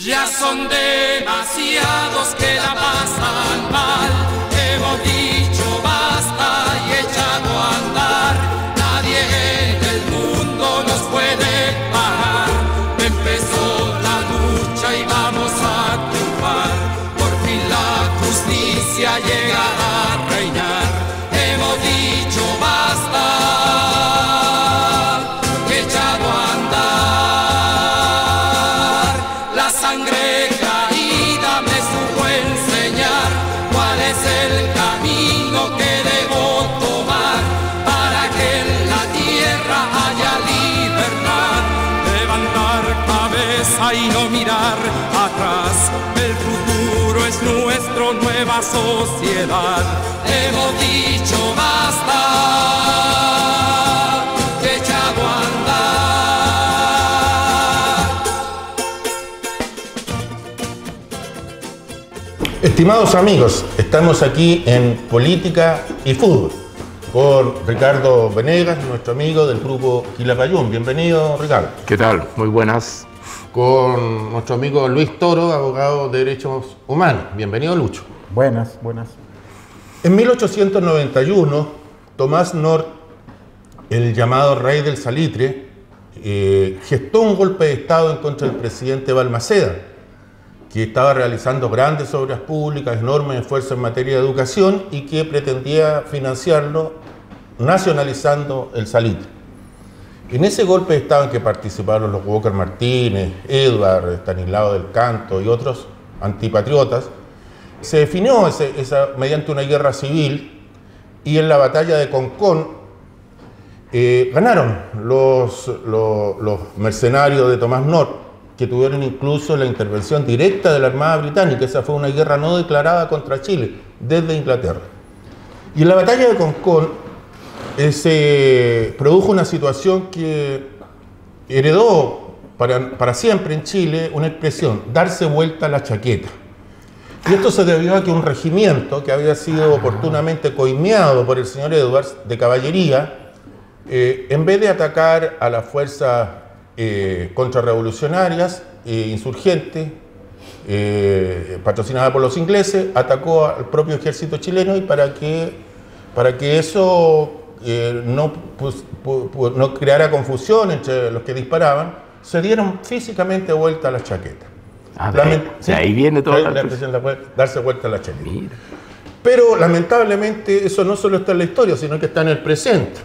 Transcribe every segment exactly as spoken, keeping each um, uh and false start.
Ya son demasiados que la pasan mal. Hemos dicho basta y echado a andar. Nadie en el mundo nos puede parar. Empezó la lucha y vamos a triunfar. Por fin la justicia llegará a reinar. Hemos dicho basta y echado a andar. La sangre caída me supo enseñar cuál es el camino que debo tomar para que en la tierra haya libertad. Levantar cabeza y no mirar atrás. El futuro es nuestro, nueva sociedad. Hemos dicho basta, echado a andar. Estimados amigos, estamos aquí en Política y Fútbol con Ricardo Venegas, nuestro amigo del grupo Quilapayún. Bienvenido, Ricardo. ¿Qué tal? Muy buenas. Con nuestro amigo Luis Toro, abogado de Derechos Humanos. Bienvenido, Lucho. Buenas, buenas. En mil ochocientos noventa y uno, Tomás Nord, el llamado rey del salitre, eh, gestó un golpe de Estado en contra del presidente Balmaceda, que estaba realizando grandes obras públicas, enormes esfuerzos en materia de educación y que pretendía financiarlo nacionalizando el salitre. En ese golpe de Estado en que participaron los Walker Martínez, Edward, Estanislao del Canto y otros antipatriotas, se definió ese, esa, mediante una guerra civil, y en la batalla de Concón eh, ganaron los, los, los mercenarios de Tomás Nord, que tuvieron incluso la intervención directa de la Armada Británica. Esa fue una guerra no declarada contra Chile desde Inglaterra. Y en la batalla de Concón eh, se produjo una situación que heredó para, para siempre en Chile una expresión: darse vuelta a la chaqueta. Y esto se debió a que un regimiento que había sido oportunamente coimeado por el señor Edwards de caballería, eh, en vez de atacar a las fuerzas eh, contrarrevolucionarias e insurgentes, eh, patrocinada por los ingleses, atacó al propio ejército chileno, y para que, para que eso eh, no, pues, pues, no creara confusión entre los que disparaban, se dieron físicamente vuelta a la chaqueta. Ah, de, ahí, de ahí viene todo. La expresión de darse vuelta a la chaqueta. Mira. Pero lamentablemente eso no solo está en la historia, sino que está en el presente.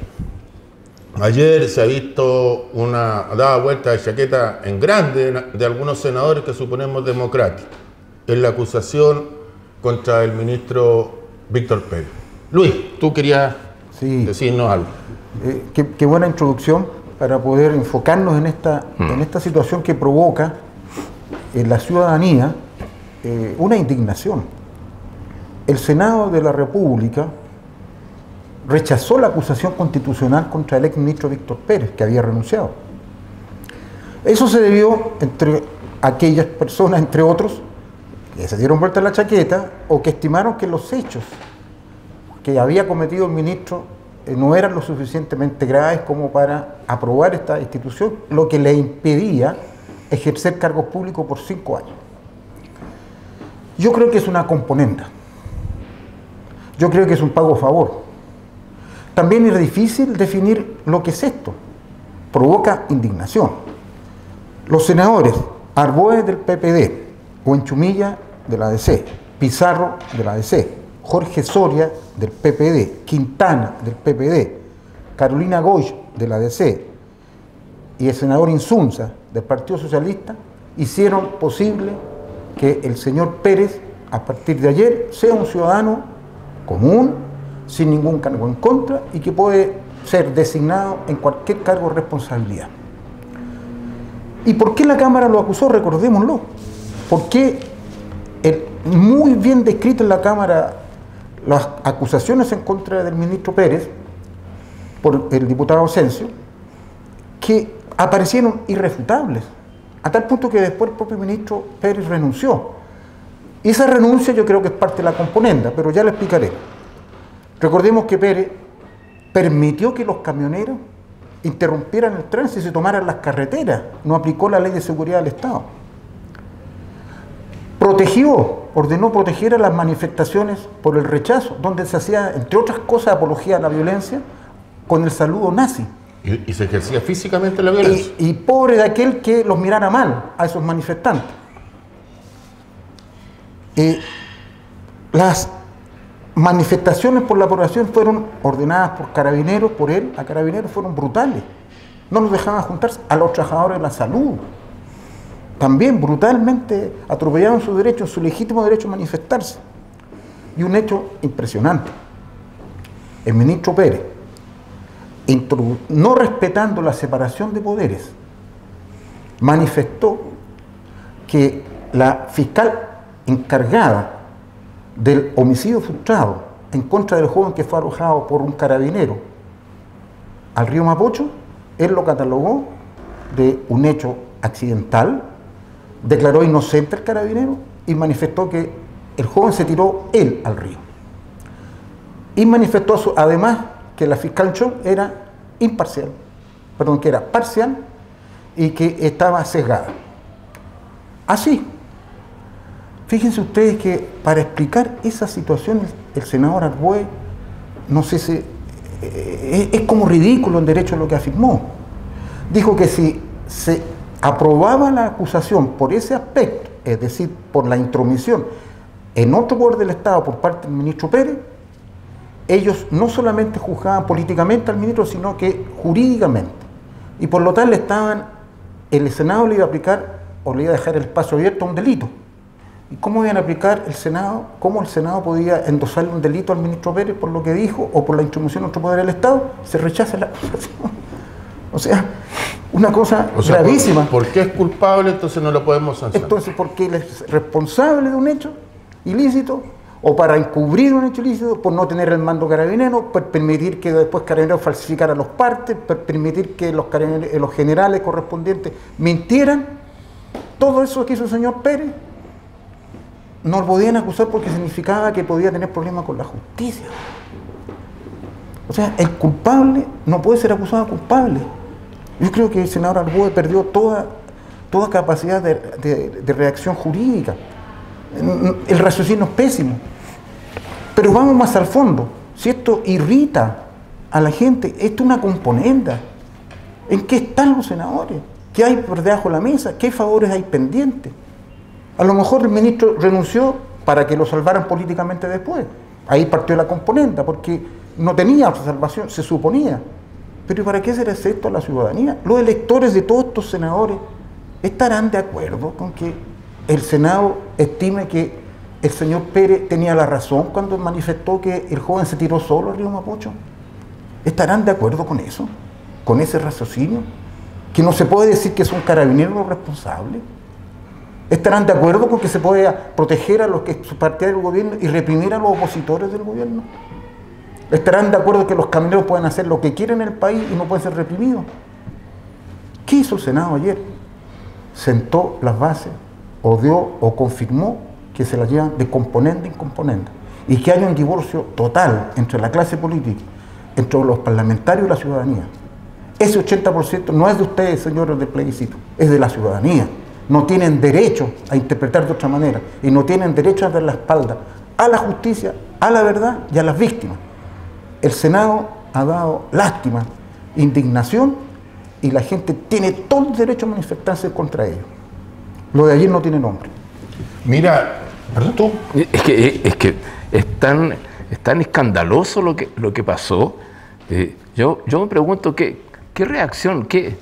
Ayer se ha visto una dada vuelta de chaqueta en grande de algunos senadores que suponemos democráticos, en la acusación contra el ministro Víctor Pérez. Luis, tú querías sí. decirnos algo. Eh, qué, qué buena introducción para poder enfocarnos en esta, mm. en esta situación que provoca en la ciudadanía eh, una indignación. El Senado de la República rechazó la acusación constitucional contra el exministro Víctor Pérez, que había renunciado. Eso se debió entre aquellas personas, entre otros, que se dieron vuelta a la chaqueta o que estimaron que los hechos que había cometido el ministro eh, no eran lo suficientemente graves como para aprobar esta institución, lo que le impedía ejercer cargos públicos por cinco años. Yo creo que es una componenda. Yo creo que es un pago a favor. También es difícil definir lo que es esto. Provoca indignación. Los senadores Arboe del P P D, Huenchumilla de la A D C, Pizarro de la A D C, Jorge Soria del P P D, Quintana del P P D, Carolina Goich de la A D C y el senador Insunza del Partido Socialista hicieron posible que el señor Pérez, a partir de ayer, sea un ciudadano común, sin ningún cargo en contra, y que puede ser designado en cualquier cargo de responsabilidad. ¿Y por qué la Cámara lo acusó? Recordémoslo. ¿Por qué el, muy bien descrito en la Cámara las acusaciones en contra del ministro Pérez por el diputado Asensio, que aparecieron irrefutables, a tal punto que después el propio ministro Pérez renunció? Y esa renuncia yo creo que es parte de la componenda, pero ya la explicaré. Recordemos que Pérez permitió que los camioneros interrumpieran el tránsito y se tomaran las carreteras, no aplicó la ley de seguridad del Estado. protegió, ordenó proteger a las manifestaciones por el rechazo, donde se hacía, entre otras cosas, apología a la violencia con el saludo nazi. Y, y se ejercía físicamente la violencia. Y, y pobre de aquel que los mirara mal a esos manifestantes. Eh, las manifestaciones por la población fueron ordenadas por carabineros, por él, a carabineros, fueron brutales. No los dejaban juntarse. A los trabajadores de la salud también brutalmente atropellaron su derecho, su legítimo derecho a manifestarse. Y un hecho impresionante: el ministro Pérez, no respetando la separación de poderes, manifestó que la fiscal encargada del homicidio frustrado en contra del joven que fue arrojado por un carabinero al río Mapocho, él lo catalogó de un hecho accidental, declaró inocente al carabinero y manifestó que el joven se tiró él al río. Y manifestó su, además que la fiscal Chong era imparcial, perdón, que era parcial y que estaba sesgada. Así, fíjense ustedes que para explicar esa situación el senador Arboe, no sé si eh, es como ridículo en derecho lo que afirmó. Dijo que si se aprobaba la acusación por ese aspecto, es decir, por la intromisión en otro poder del Estado por parte del ministro Pérez, ellos no solamente juzgaban políticamente al ministro, sino que jurídicamente. Y por lo tal estaban, el Senado le iba a aplicar o le iba a dejar el espacio abierto a un delito. ¿Y cómo iban a aplicar el Senado? ¿Cómo el Senado podía endosarle un delito al ministro Pérez por lo que dijo o por la intromisión en otro poder del Estado? Se rechaza la acusación. O sea, una cosa o sea, gravísima. Por, ¿Por qué es culpable? Entonces no lo podemos sancionar. Entonces, porque él es responsable de un hecho ilícito, o para encubrir un hecho ilícito, por no tener el mando carabinero, por permitir que después carabineros falsificaran los partes, por permitir que los, los generales correspondientes mintieran. Todo eso que hizo el señor Pérez no lo podían acusar porque significaba que podía tener problemas con la justicia. O sea, el culpable no puede ser acusado de culpable. Yo creo que el senador Arboe perdió toda, toda capacidad de, de, de reacción jurídica. El raciocinio es pésimo. Pero vamos más al fondo. Si esto irrita a la gente, esto es una componenda. ¿En qué están los senadores? ¿Qué hay por debajo de la mesa? ¿Qué favores hay pendientes? A lo mejor el ministro renunció para que lo salvaran políticamente después. Ahí partió la componenda, porque no tenía otra salvación, se suponía. Pero ¿para qué hacer esto a la ciudadanía? Los electores de todos estos senadores estarán de acuerdo con que el Senado estime que el señor Pérez tenía la razón cuando manifestó que el joven se tiró solo al río Mapocho. ¿Estarán de acuerdo con eso? ¿Con ese raciocinio? ¿Que no se puede decir que son carabineros los responsables? ¿Estarán de acuerdo con que se pueda proteger a los que son partidarios del gobierno y reprimir a los opositores del gobierno? ¿Estarán de acuerdo que los camioneros pueden hacer lo que quieren en el país y no pueden ser reprimidos? ¿Qué hizo el Senado ayer? Sentó las bases, o dio o confirmó que se las llevan de componente en componente y que hay un divorcio total entre la clase política, entre los parlamentarios y la ciudadanía. Ese ochenta por ciento no es de ustedes, señores del plebiscito, es de la ciudadanía. No tienen derecho a interpretar de otra manera y no tienen derecho a dar la espalda a la justicia, a la verdad y a las víctimas. El Senado ha dado lástima, indignación, y la gente tiene todo el derecho a manifestarse contra ellos. Lo de ayer no tiene nombre. Mira, tú. Es que, es que es tan, es tan escandaloso lo que, lo que pasó. Eh, yo, yo me pregunto qué, qué reacción, qué,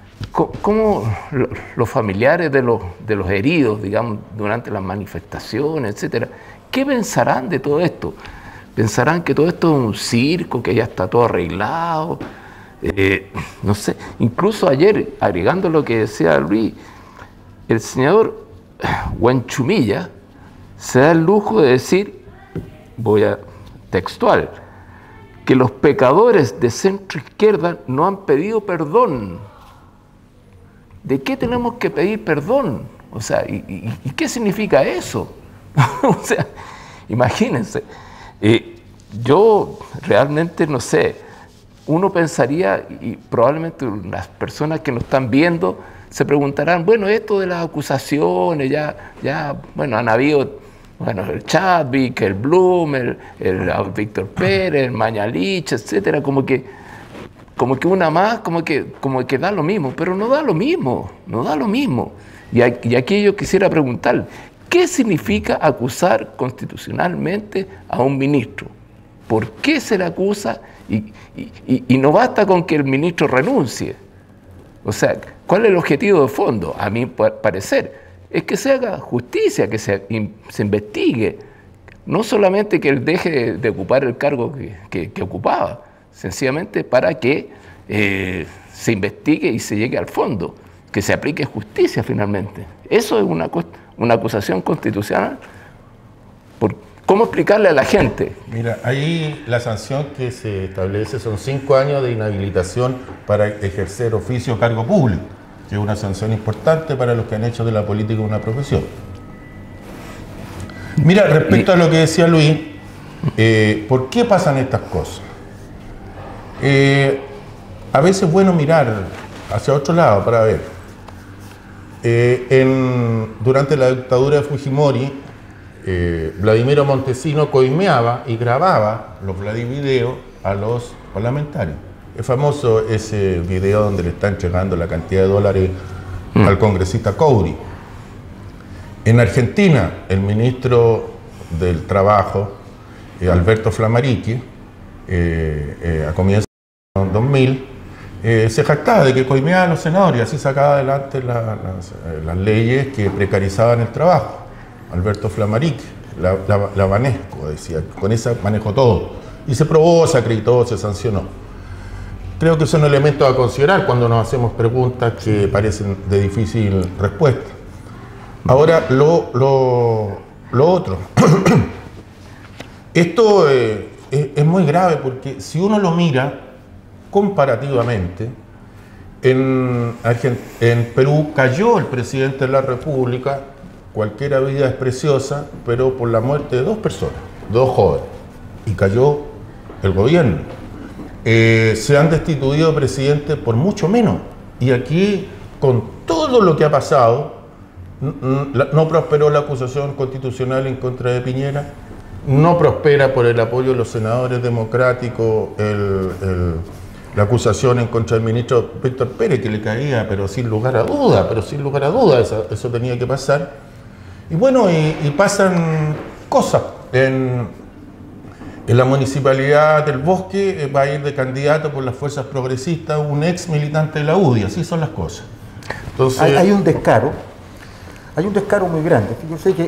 cómo los familiares de los, de los heridos, digamos, durante las manifestaciones, etcétera, ¿qué pensarán de todo esto? ¿Pensarán que todo esto es un circo, que ya está todo arreglado? Eh, no sé, incluso ayer, agregando lo que decía Luis, el senador Huanchumilla se da el lujo de decir, voy a textual, que los pecadores de centro izquierda no han pedido perdón. ¿De qué tenemos que pedir perdón? O sea, ¿y, y, y qué significa eso? O sea, imagínense. Eh, yo realmente no sé, uno pensaría, y probablemente las personas que nos están viendo se preguntarán, bueno, esto de las acusaciones, ya, ya bueno, han habido, bueno, el Chadwick, el Blum, el, el, el Víctor Pérez, el Mañalich, etcétera, como que, como que una más, como que, como que da lo mismo, pero no da lo mismo, no da lo mismo. Y, y aquí yo quisiera preguntar, ¿qué significa acusar constitucionalmente a un ministro? ¿Por qué se le acusa? Y, y, y no basta con que el ministro renuncie. O sea, ¿cuál es el objetivo de fondo? A mi parecer, es que se haga justicia, que se, se investigue. No solamente que él deje de ocupar el cargo que, que, que ocupaba, sencillamente para que eh, se investigue y se llegue al fondo, que se aplique justicia finalmente. Eso es una, una acusación constitucional. ¿Por ¿Cómo explicarle a la gente? Mira, ahí la sanción que se establece son cinco años de inhabilitación para ejercer oficio o cargo público, que es una sanción importante para los que han hecho de la política una profesión. Mira, respecto a lo que decía Luis, eh, ¿por qué pasan estas cosas? Eh, a veces es bueno mirar hacia otro lado para ver. Eh, en, durante la dictadura de Fujimori, Eh, Vladimiro Montesino coimeaba y grababa los Vladivideos a los parlamentarios. Es famoso ese video donde le está entregando la cantidad de dólares mm. al congresista Couri. En Argentina, el ministro del Trabajo, eh, Alberto Flamariki, eh, eh, a comienzos del dos mil, eh, se jactaba de que coimeaba a los senadores y así sacaba adelante la, las, las leyes que precarizaban el trabajo. Alberto Flamariki, la, la, la Banesco, decía, con esa manejo todo. Y se probó, se acreditó, se sancionó. Creo que son elementos a considerar cuando nos hacemos preguntas que parecen de difícil respuesta. Ahora, lo, lo, lo otro. Esto eh, es, es muy grave porque si uno lo mira comparativamente, en, en Perú cayó el presidente de la República. Cualquier vida es preciosa, pero por la muerte de dos personas, dos jóvenes, y cayó el gobierno. Eh, se han destituido presidentes por mucho menos, y aquí, con todo lo que ha pasado, no prosperó la acusación constitucional en contra de Piñera, no prospera por el apoyo de los senadores democráticos el, el, la acusación en contra del ministro Víctor Pérez, que le caía, pero sin lugar a duda, pero sin lugar a duda, eso, eso tenía que pasar. Y bueno, y, y pasan cosas. En, en la municipalidad del Bosque eh, va a ir de candidato por las fuerzas progresistas un ex militante de la U D I, así son las cosas. Entonces, hay, hay un descaro, hay un descaro muy grande. Fíjense que, eh,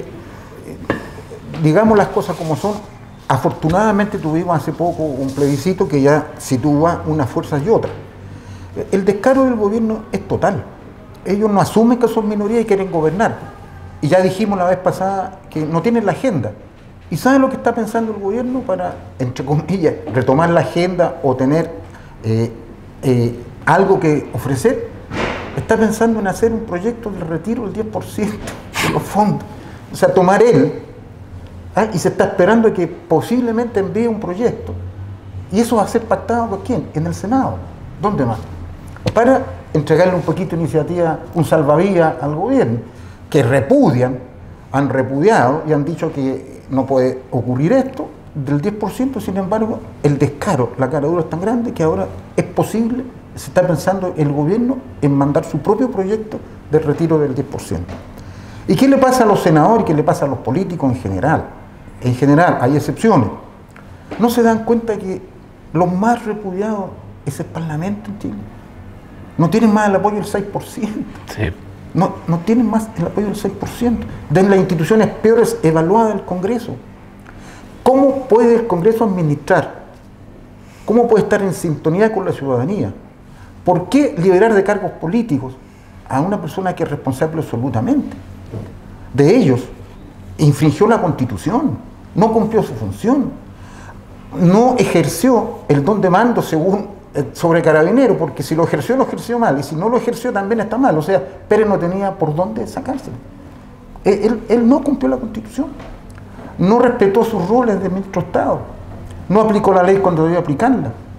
digamos las cosas como son, afortunadamente tuvimos hace poco un plebiscito que ya sitúa unas fuerzas y otras. El descaro del gobierno es total. Ellos no asumen que son minoría y quieren gobernar. Y ya dijimos la vez pasada que no tienen la agenda. ¿Y saben lo que está pensando el gobierno para, entre comillas, retomar la agenda o tener eh, eh, algo que ofrecer? Está pensando en hacer un proyecto de retiro del diez por ciento de los fondos. O sea, tomar él, ¿ah? Y se está esperando que posiblemente envíe un proyecto. Y eso va a ser pactado ¿con quién? En el Senado. ¿Dónde más? Para entregarle un poquito de iniciativa, un salvavidas al gobierno, que repudian, han repudiado y han dicho que no puede ocurrir esto del diez por ciento, sin embargo, el descaro, la caradura es tan grande que ahora es posible, se está pensando el gobierno en mandar su propio proyecto de retiro del diez por ciento. ¿Y qué le pasa a los senadores y qué le pasa a los políticos en general? En general, hay excepciones. ¿No se dan cuenta que los más repudiados es el Parlamento en Chile? No tienen más el apoyo del seis por ciento. Sí. No, no tienen más el apoyo del seis por ciento. De las instituciones peores evaluadas del Congreso. ¿Cómo puede el Congreso administrar? ¿Cómo puede estar en sintonía con la ciudadanía? ¿Por qué liberar de cargos políticos a una persona que es responsable absolutamente de ellos? Infringió la Constitución, no cumplió su función, no ejerció el don de mando según sobre Carabinero, porque si lo ejerció, lo ejerció mal, y si no lo ejerció también está mal. O sea, Pérez no tenía por dónde sacárselo. Él, él, él no cumplió la Constitución, no respetó sus roles de ministro de Estado, no aplicó la ley cuando debió aplicarla.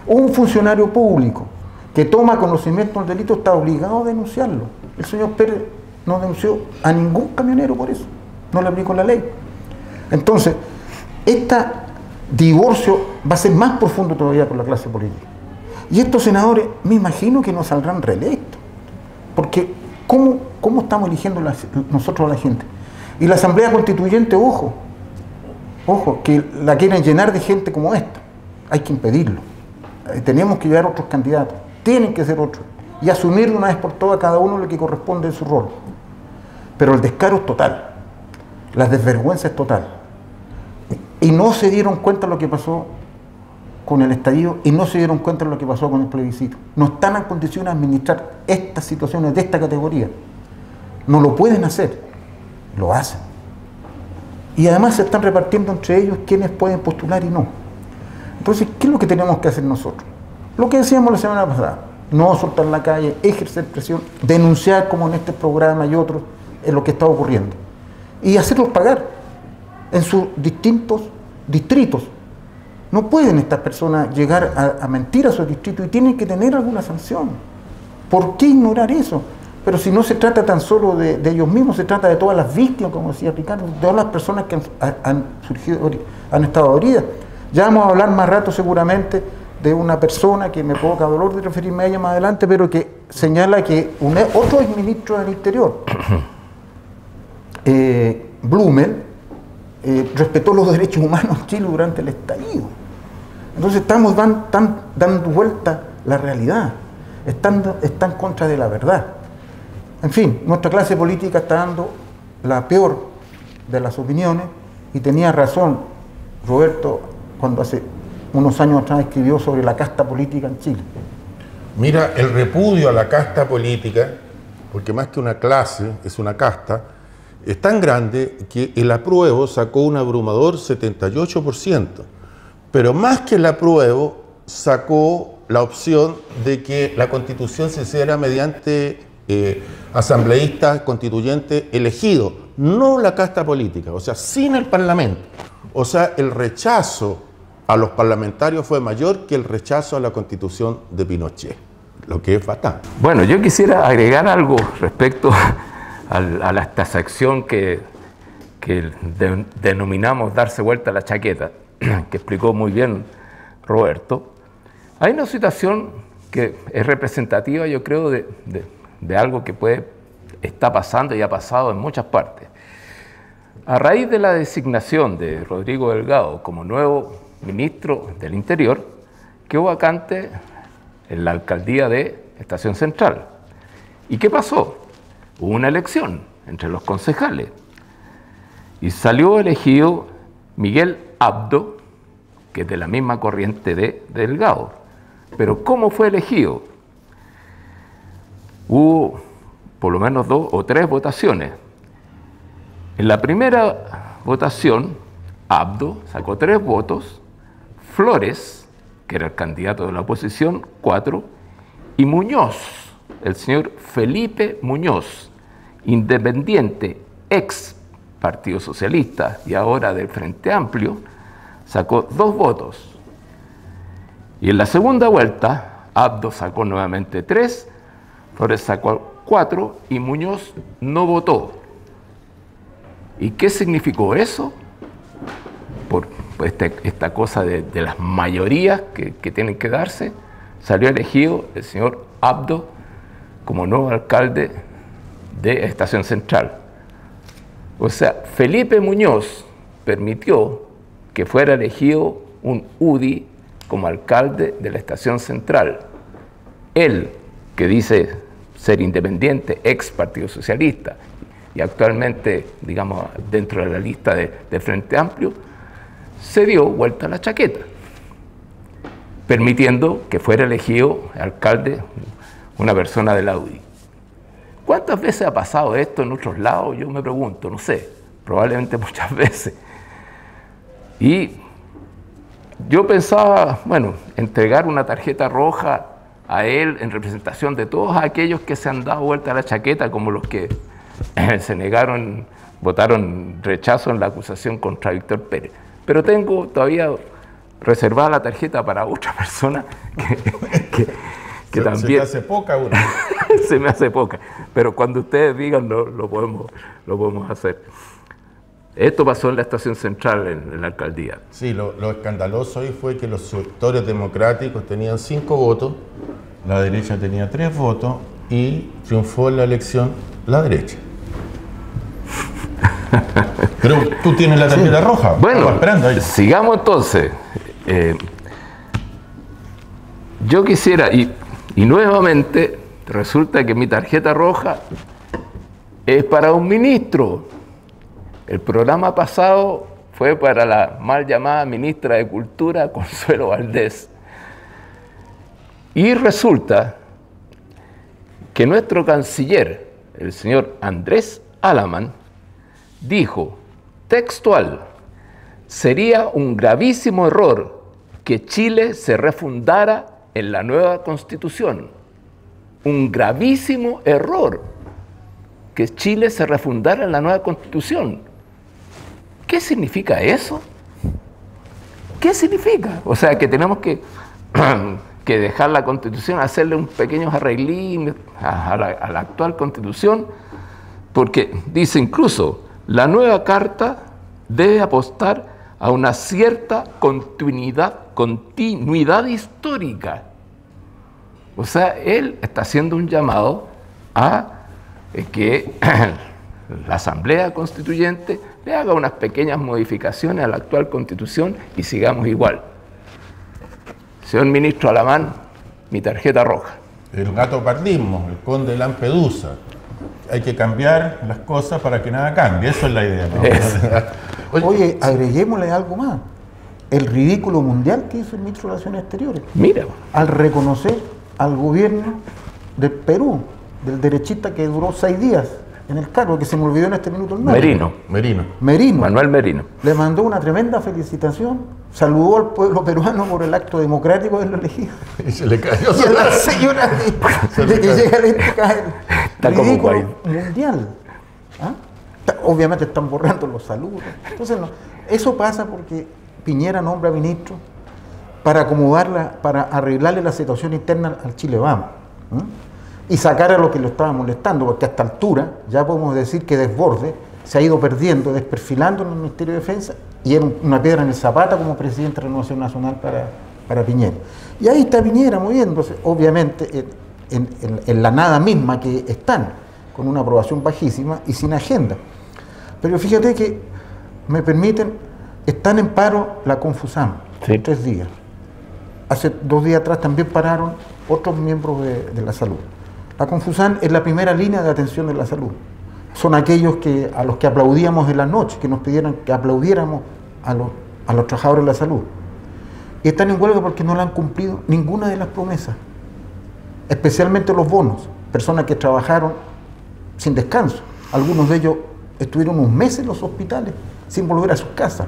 Un funcionario público que toma conocimiento del delito está obligado a denunciarlo. El señor Pérez no denunció a ningún camionero por eso, no le aplicó la ley. Entonces, este divorcio va a ser más profundo todavía con la clase política. Y estos senadores, me imagino que no saldrán reelectos, porque ¿cómo, cómo estamos eligiendo la, nosotros a la gente? Y la Asamblea Constituyente, ojo, ojo, que la quieren llenar de gente como esta, hay que impedirlo. Eh, tenemos que llevar otros candidatos, tienen que ser otros, y asumir de una vez por todas a cada uno lo que corresponde en su rol. Pero el descaro es total, la desvergüenza es total. Y no se dieron cuenta de lo que pasó con el estallido y no se dieron cuenta de lo que pasó con el plebiscito. No están en condiciones de administrar estas situaciones de esta categoría. No lo pueden hacer, lo hacen. Y además se están repartiendo entre ellos quienes pueden postular y no. Entonces, ¿qué es lo que tenemos que hacer nosotros? Lo que decíamos la semana pasada, no soltar la calle, ejercer presión, denunciar como en este programa y otros en lo que está ocurriendo. Y hacerlos pagar en sus distintos distritos. No pueden estas personas llegar a, a mentir a su distrito y tienen que tener alguna sanción. ¿Por qué ignorar eso? Pero si no se trata tan solo de, de ellos mismos, se trata de todas las víctimas, como decía Ricardo, de todas las personas que han, han surgido, han estado heridas. Ya vamos a hablar más rato seguramente de una persona que me provoca dolor de referirme a ella más adelante, pero que señala que un, otro exministro del Interior, eh, Blumel, eh, respetó los derechos humanos en Chile durante el estallido. Entonces estamos dan, tan, dando vuelta la realidad, están, está en contra de la verdad. En fin, nuestra clase política está dando la peor de las opiniones y tenía razón Roberto cuando hace unos años atrás escribió sobre la casta política en Chile. Mira, el repudio a la casta política, porque más que una clase, es una casta, es tan grande que el apruebo sacó un abrumador setenta y ocho por ciento. Pero más que el apruebo, sacó la opción de que la Constitución se hiciera mediante eh, asambleístas constituyentes elegidos, no la casta política, o sea, sin el Parlamento. O sea, el rechazo a los parlamentarios fue mayor que el rechazo a la Constitución de Pinochet, lo que es fatal. Bueno, yo quisiera agregar algo respecto a, a la, esta sección que, que de, denominamos darse vuelta a la chaqueta, que explicó muy bien Roberto. Hay una situación que es representativa, yo creo, de, de, de algo que puede, está pasando y ha pasado en muchas partes. A raíz de la designación de Rodrigo Delgado como nuevo ministro del Interior, quedó vacante en la alcaldía de Estación Central. ¿Y qué pasó? Hubo una elección entre los concejales y salió elegido Miguel Abdo, que es de la misma corriente de Delgado. Pero ¿cómo fue elegido? Hubo por lo menos dos o tres votaciones. En la primera votación, Abdo sacó tres votos, Flores, que era el candidato de la oposición, cuatro, y Muñoz, el señor Felipe Muñoz, independiente, ex Partido Socialista y ahora del Frente Amplio, sacó dos votos. Y en la segunda vuelta, Abdo sacó nuevamente tres, Flores sacó cuatro y Muñoz no votó. ¿Y qué significó eso? Por este, esta cosa de, de las mayorías que, que tienen que darse, salió elegido el señor Abdo como nuevo alcalde de Estación Central. O sea, Felipe Muñoz permitió que fuera elegido un U D I como alcalde de la Estación Central. Él, que dice ser independiente, ex Partido Socialista, y actualmente, digamos, dentro de la lista de, de Frente Amplio, se dio vuelta a la chaqueta, permitiendo que fuera elegido alcalde una persona de la U D I. ¿Cuántas veces ha pasado esto en otros lados? Yo me pregunto, no sé, probablemente muchas veces. Y yo pensaba, bueno, entregar una tarjeta roja a él en representación de todos aquellos que se han dado vuelta a la chaqueta, como los que se negaron, votaron rechazo en la acusación contra Víctor Pérez. Pero tengo todavía reservada la tarjeta para otra persona que, que, que se, también... Se me hace poca uno. Se me hace poca, pero cuando ustedes digan lo, lo, podemos, lo podemos hacer. Esto pasó en la estación central, en, en la alcaldía. Sí, lo, lo escandaloso ahí fue que los sectores democráticos tenían cinco votos, la derecha tenía tres votos y triunfó en la elección la derecha. Pero tú tienes la tarjeta sí. roja. Bueno, esperando ahí. Sigamos entonces. Eh, yo quisiera, y, y nuevamente resulta que mi tarjeta roja es para un ministro. El programa pasado fue para la mal llamada ministra de Cultura, Consuelo Valdés. Y resulta que nuestro canciller, el señor Andrés Alamán, dijo, textual, sería un gravísimo error que Chile se refundara en la nueva Constitución. Un gravísimo error que Chile se refundara en la nueva Constitución. ¿Qué significa eso? ¿Qué significa? O sea, que tenemos que, que dejar la Constitución, hacerle un pequeño arreglín a la, a la actual Constitución, porque dice incluso, la nueva Carta debe apostar a una cierta continuidad, continuidad histórica. O sea, él está haciendo un llamado a que la Asamblea Constituyente le haga unas pequeñas modificaciones a la actual Constitución y sigamos igual. Señor Ministro Alamán, mi tarjeta roja. El gato pardismo, el conde Lampedusa. Hay que cambiar las cosas para que nada cambie, eso es la idea, ¿no? Es. Oye, Oye, agreguémosle algo más. El ridículo mundial que hizo el ministro de Relaciones Exteriores. Mira. Al reconocer al gobierno del Perú, del derechista que duró seis días en el cargo, que se me olvidó en este minuto el nombre. Merino. Merino. Merino. Manuel Merino. Le mandó una tremenda felicitación, saludó al pueblo peruano por el acto democrático de lo elegido. Y se le cayó. Y a la señora de, de que llega el este cae el ridículo mundial. ¿Ah? Obviamente están borrando los saludos. Entonces, no. Eso pasa porque Piñera nombra ministro para acomodarla, para arreglarle la situación interna al Chile Vamos. ¿eh? Y sacar a lo que lo estaba molestando, porque a esta altura ya podemos decir que Desbordes se ha ido perdiendo, desperfilando en el Ministerio de Defensa y era una piedra en el zapato como presidente de Renovación Nacional para, para Piñera. Y ahí está Piñera moviéndose, obviamente en, en, en la nada misma que están, con una aprobación bajísima y sin agenda. Pero fíjate que, me permiten, están en paro la Confusam, sí. tres días. Hace dos días atrás también pararon otros miembros de, de la salud. La Confusam es la primera línea de atención de la salud. Son aquellos que, a los que aplaudíamos en la noche, que nos pidieran que aplaudiéramos a los, a los trabajadores de la salud. Y están en huelga porque no le han cumplido ninguna de las promesas, especialmente los bonos, personas que trabajaron sin descanso. Algunos de ellos estuvieron un mes en los hospitales sin volver a sus casas.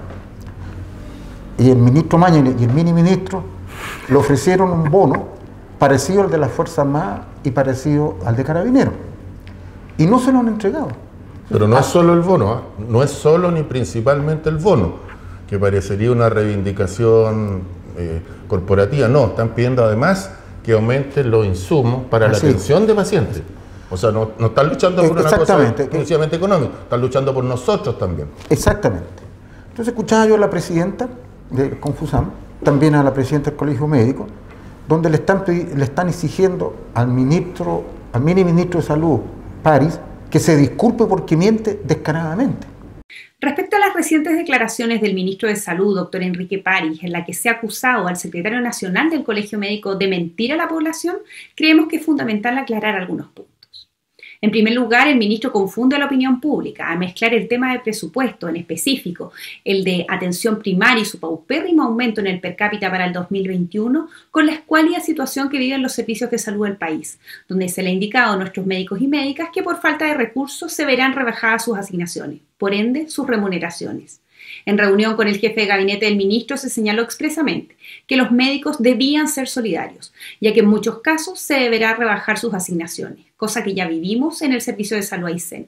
Y el ministro Mañez y el mini ministro le ofrecieron un bono parecido al de las Fuerzas Armadas y parecido al de Carabineros. Y no se lo han entregado. Pero no ah. es solo el bono, ¿eh? no es solo ni principalmente el bono, que parecería una reivindicación eh, corporativa. No, están pidiendo además que aumenten los insumos para Así. la atención de pacientes. O sea, no, no están luchando por una cosa exclusivamente económica, están luchando por nosotros también. Exactamente. Entonces escuchaba yo a la presidenta de Confusam, también a la presidenta del Colegio Médico, donde le están, le están exigiendo al ministro, al mini ministro de Salud, París, que se disculpe porque miente descaradamente. Respecto a las recientes declaraciones del ministro de Salud, doctor Enrique París, en la que se ha acusado al secretario nacional del Colegio Médico de mentir a la población, creemos que es fundamental aclarar algunos puntos. En primer lugar, el ministro confunde a la opinión pública al mezclar el tema de presupuesto, en específico el de atención primaria y su paupérrimo aumento en el per cápita para el dos mil veintiuno, con la escuálida situación que viven los servicios de salud del país, donde se le ha indicado a nuestros médicos y médicas que por falta de recursos se verán rebajadas sus asignaciones, por ende sus remuneraciones. En reunión con el jefe de gabinete del ministro se señaló expresamente que los médicos debían ser solidarios, ya que en muchos casos se deberá rebajar sus asignaciones, cosa que ya vivimos en el servicio de salud Aysén.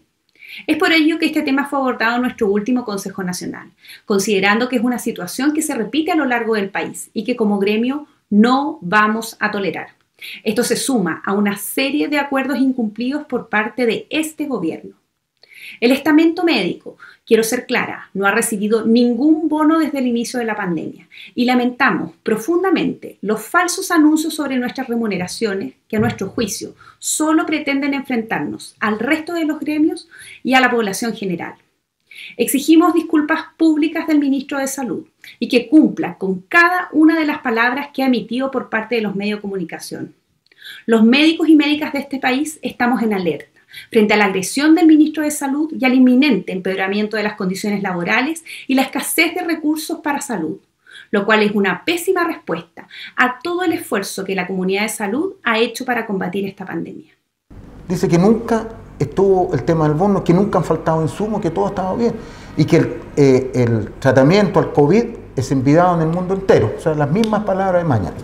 Es por ello que este tema fue abordado en nuestro último Consejo Nacional, considerando que es una situación que se repite a lo largo del país y que como gremio no vamos a tolerar. Esto se suma a una serie de acuerdos incumplidos por parte de este gobierno. El estamento médico, quiero ser clara, no ha recibido ningún bono desde el inicio de la pandemia y lamentamos profundamente los falsos anuncios sobre nuestras remuneraciones que a nuestro juicio solo pretenden enfrentarnos al resto de los gremios y a la población general. Exigimos disculpas públicas del ministro de Salud y que cumpla con cada una de las palabras que ha emitido por parte de los medios de comunicación. Los médicos y médicas de este país estamos en alerta frente a la agresión del ministro de Salud y al inminente empeoramiento de las condiciones laborales y la escasez de recursos para salud, lo cual es una pésima respuesta a todo el esfuerzo que la comunidad de salud ha hecho para combatir esta pandemia. Dice que nunca estuvo el tema del bono, que nunca han faltado insumos, que todo ha estado bien y que el, eh, el tratamiento al COVID es envidiado en el mundo entero. O sea, las mismas palabras de mañana.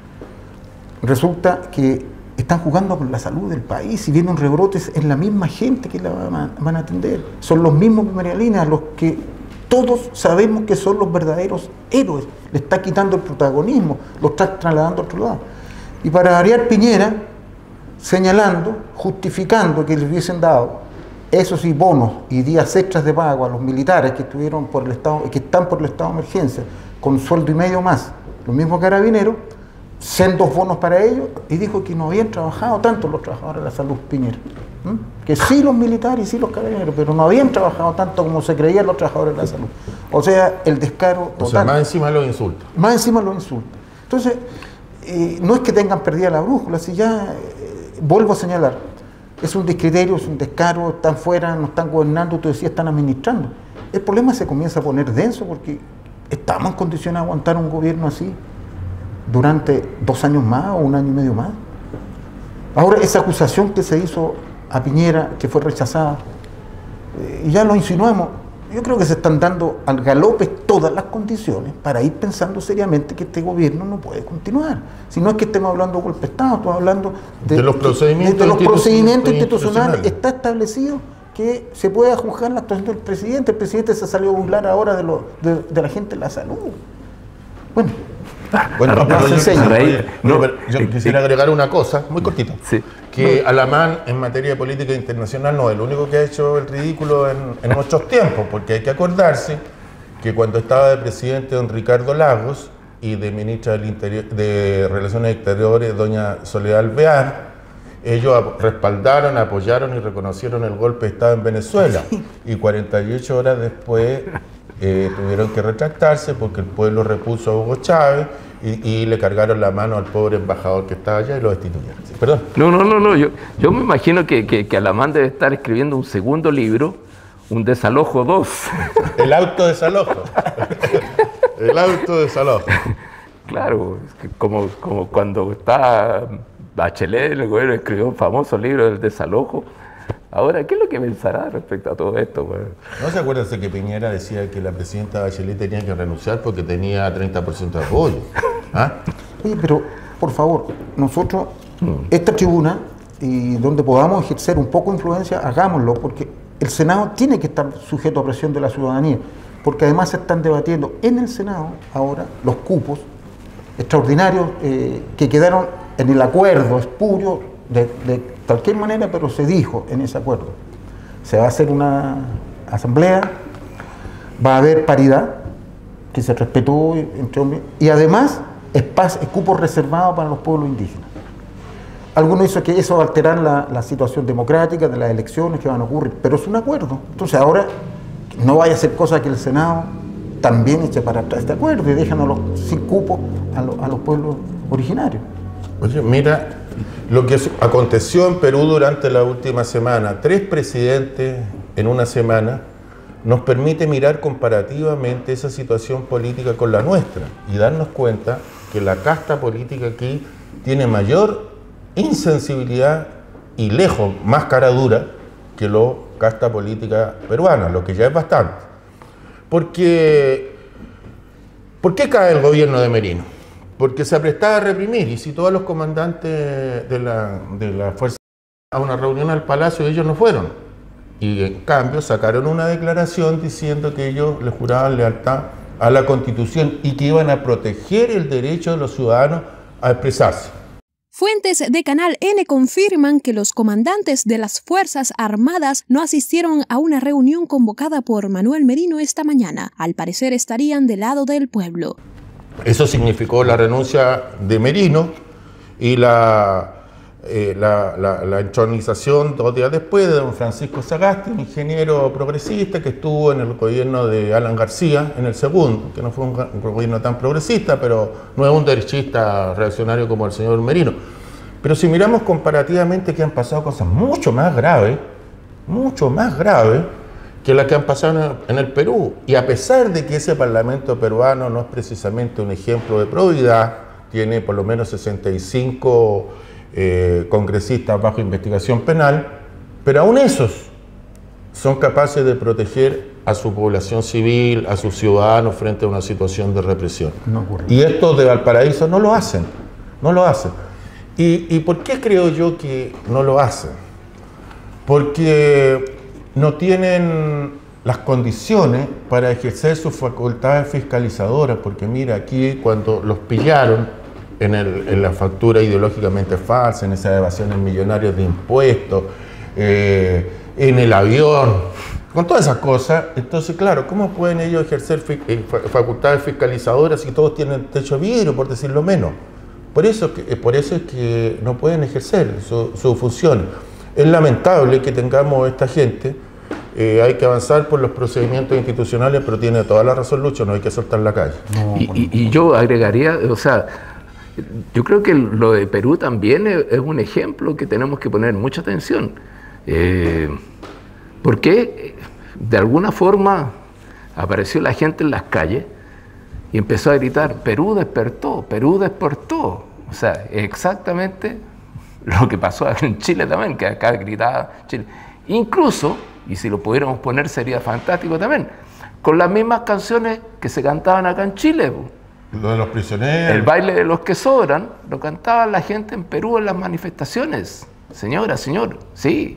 Resulta que están jugando con la salud del país. Si viene un rebrote, es la misma gente que la van a atender. Son los mismos primera línea, los que todos sabemos que son los verdaderos héroes. Le está quitando el protagonismo, lo está trasladando a otro lado. Y para variar, Piñera, señalando, justificando que les hubiesen dado esos y bonos y días extras de pago a los militares que estuvieron por el estado, que están por el estado de emergencia, con sueldo y medio más, los mismos carabineros, sendos bonos para ellos, y dijo que no habían trabajado tanto los trabajadores de la salud, Piñera. ¿Mm? Que sí los militares y sí los carabineros, pero no habían trabajado tanto como se creían los trabajadores de la salud. O sea, el descaro total. O sea, más encima los insultos. Más encima los insultos. Entonces, eh, no es que tengan perdida la brújula, si ya, eh, vuelvo a señalar, es un descriterio, es un descaro, están fuera, no están gobernando, tú decías, están administrando. El problema se comienza a poner denso porque estamos en condiciones de aguantar un gobierno así durante dos años más o un año y medio más. Ahora, esa acusación que se hizo a Piñera, que fue rechazada, eh, y ya lo insinuamos, yo creo que se están dando al galope todas las condiciones para ir pensando seriamente que este gobierno no puede continuar. Si no es que estemos hablando de golpe de Estado, estamos hablando de, de los procedimientos, de, de los procedimientos institucionales. institucionales. Está establecido que se puede juzgar la actuación del presidente. El presidente se salió a burlar ahora de, lo, de, de la gente de la salud. Bueno, Bueno, no, pero no, yo, se oye, oye, no, pero yo quisiera agregar una cosa, muy cortita, Sí. que Alamán en materia de política internacional no es el único que ha hecho el ridículo en, en nuestros tiempos, porque hay que acordarse que cuando estaba de presidente don Ricardo Lagos y de ministra del Interior, de Relaciones Exteriores doña Soledad Alvear, ellos respaldaron, apoyaron y reconocieron el golpe de Estado en Venezuela, y cuarenta y ocho horas después Eh, tuvieron que retractarse porque el pueblo repuso a Hugo Chávez y, y le cargaron la mano al pobre embajador que estaba allá y lo destituyeron. Sí, perdón. No, no, no, no. Yo, yo me imagino que, que, que Alamán debe estar escribiendo un segundo libro, un desalojo dos. El autodesalojo. El autodesalojo. Claro, es que como, como cuando está Bachelet, el gobierno escribió un famoso libro del desalojo. Ahora, ¿qué es lo que pensará respecto a todo esto? Bueno? ¿No se acuerdan que Piñera decía que la presidenta Bachelet tenía que renunciar porque tenía treinta por ciento de apoyo? ¿Ah? Oye, pero, por favor, nosotros, esta tribuna, y donde podamos ejercer un poco de influencia, hagámoslo, porque el Senado tiene que estar sujeto a presión de la ciudadanía, porque además se están debatiendo en el Senado ahora los cupos extraordinarios eh, que quedaron en el acuerdo espurio de, de cualquier manera, pero se dijo en ese acuerdo. Se va a hacer una asamblea, va a haber paridad, que se respetó entre hombres, y además espacio, cupos reservados para los pueblos indígenas. Algunos dicen que eso va a alterar la, la situación democrática de las elecciones que van a ocurrir, pero es un acuerdo. Entonces ahora no vaya a ser cosa que el Senado también eche para atrás este acuerdo y dejen a los, sin cupos a, lo, a los pueblos originarios. Oye, mira lo que aconteció en Perú durante la última semana. Tres presidentes en una semana nos permite mirar comparativamente esa situación política con la nuestra y darnos cuenta que la casta política aquí tiene mayor insensibilidad y lejos más cara dura que la casta política peruana, lo que ya es bastante. Porque, ¿por qué cae el gobierno de Merino? Porque se aprestaba a reprimir y citó a los comandantes de la, de la fuerza a una reunión al Palacio y ellos no fueron. Y en cambio sacaron una declaración diciendo que ellos le juraban lealtad a la Constitución y que iban a proteger el derecho de los ciudadanos a expresarse. Fuentes de Canal N confirman que los comandantes de las Fuerzas Armadas no asistieron a una reunión convocada por Manuel Merino esta mañana. Al parecer estarían del lado del pueblo. Eso significó la renuncia de Merino y la, eh, la, la, la entronización dos días después de don Francisco Sagasti, un ingeniero progresista que estuvo en el gobierno de Alan García, en el segundo, que no fue un, un gobierno tan progresista, pero no es un derechista reaccionario como el señor Merino. Pero si miramos comparativamente que han pasado cosas mucho más graves, mucho más graves, que las que han pasado en el Perú. Y a pesar de que ese Parlamento peruano no es precisamente un ejemplo de probidad, tiene por lo menos sesenta y cinco eh, congresistas bajo investigación penal, pero aún esos son capaces de proteger a su población civil, a sus ciudadanos frente a una situación de represión. No ocurre. Y estos de Valparaíso no lo hacen, no lo hacen. ¿Y, ¿Y por qué creo yo que no lo hacen? Porque no tienen las condiciones para ejercer sus facultades fiscalizadoras, porque mira, aquí cuando los pillaron en, el, en la factura ideológicamente falsa, en esas evasiones millonarias de impuestos, eh, en el avión, con todas esas cosas, entonces claro, ¿cómo pueden ellos ejercer facultades fiscalizadoras si todos tienen techo de vidrio, por decirlo menos? Por eso, por eso es que no pueden ejercer sus su funciones. Es lamentable que tengamos esta gente, eh, hay que avanzar por los procedimientos institucionales, pero tiene toda la razón Lucho, no hay que soltar la calle. No, y, y, y yo agregaría, o sea, yo creo que lo de Perú también es, es un ejemplo que tenemos que poner mucha atención. Eh, porque de alguna forma apareció la gente en las calles y empezó a gritar, Perú despertó, Perú despertó. O sea, exactamente lo que pasó aquí en Chile también, que acá gritaba Chile. Incluso, y si lo pudiéramos poner sería fantástico también, con las mismas canciones que se cantaban acá en Chile. Lo de los prisioneros. El baile de los que sobran, lo cantaba la gente en Perú en las manifestaciones. Señora, señor, sí.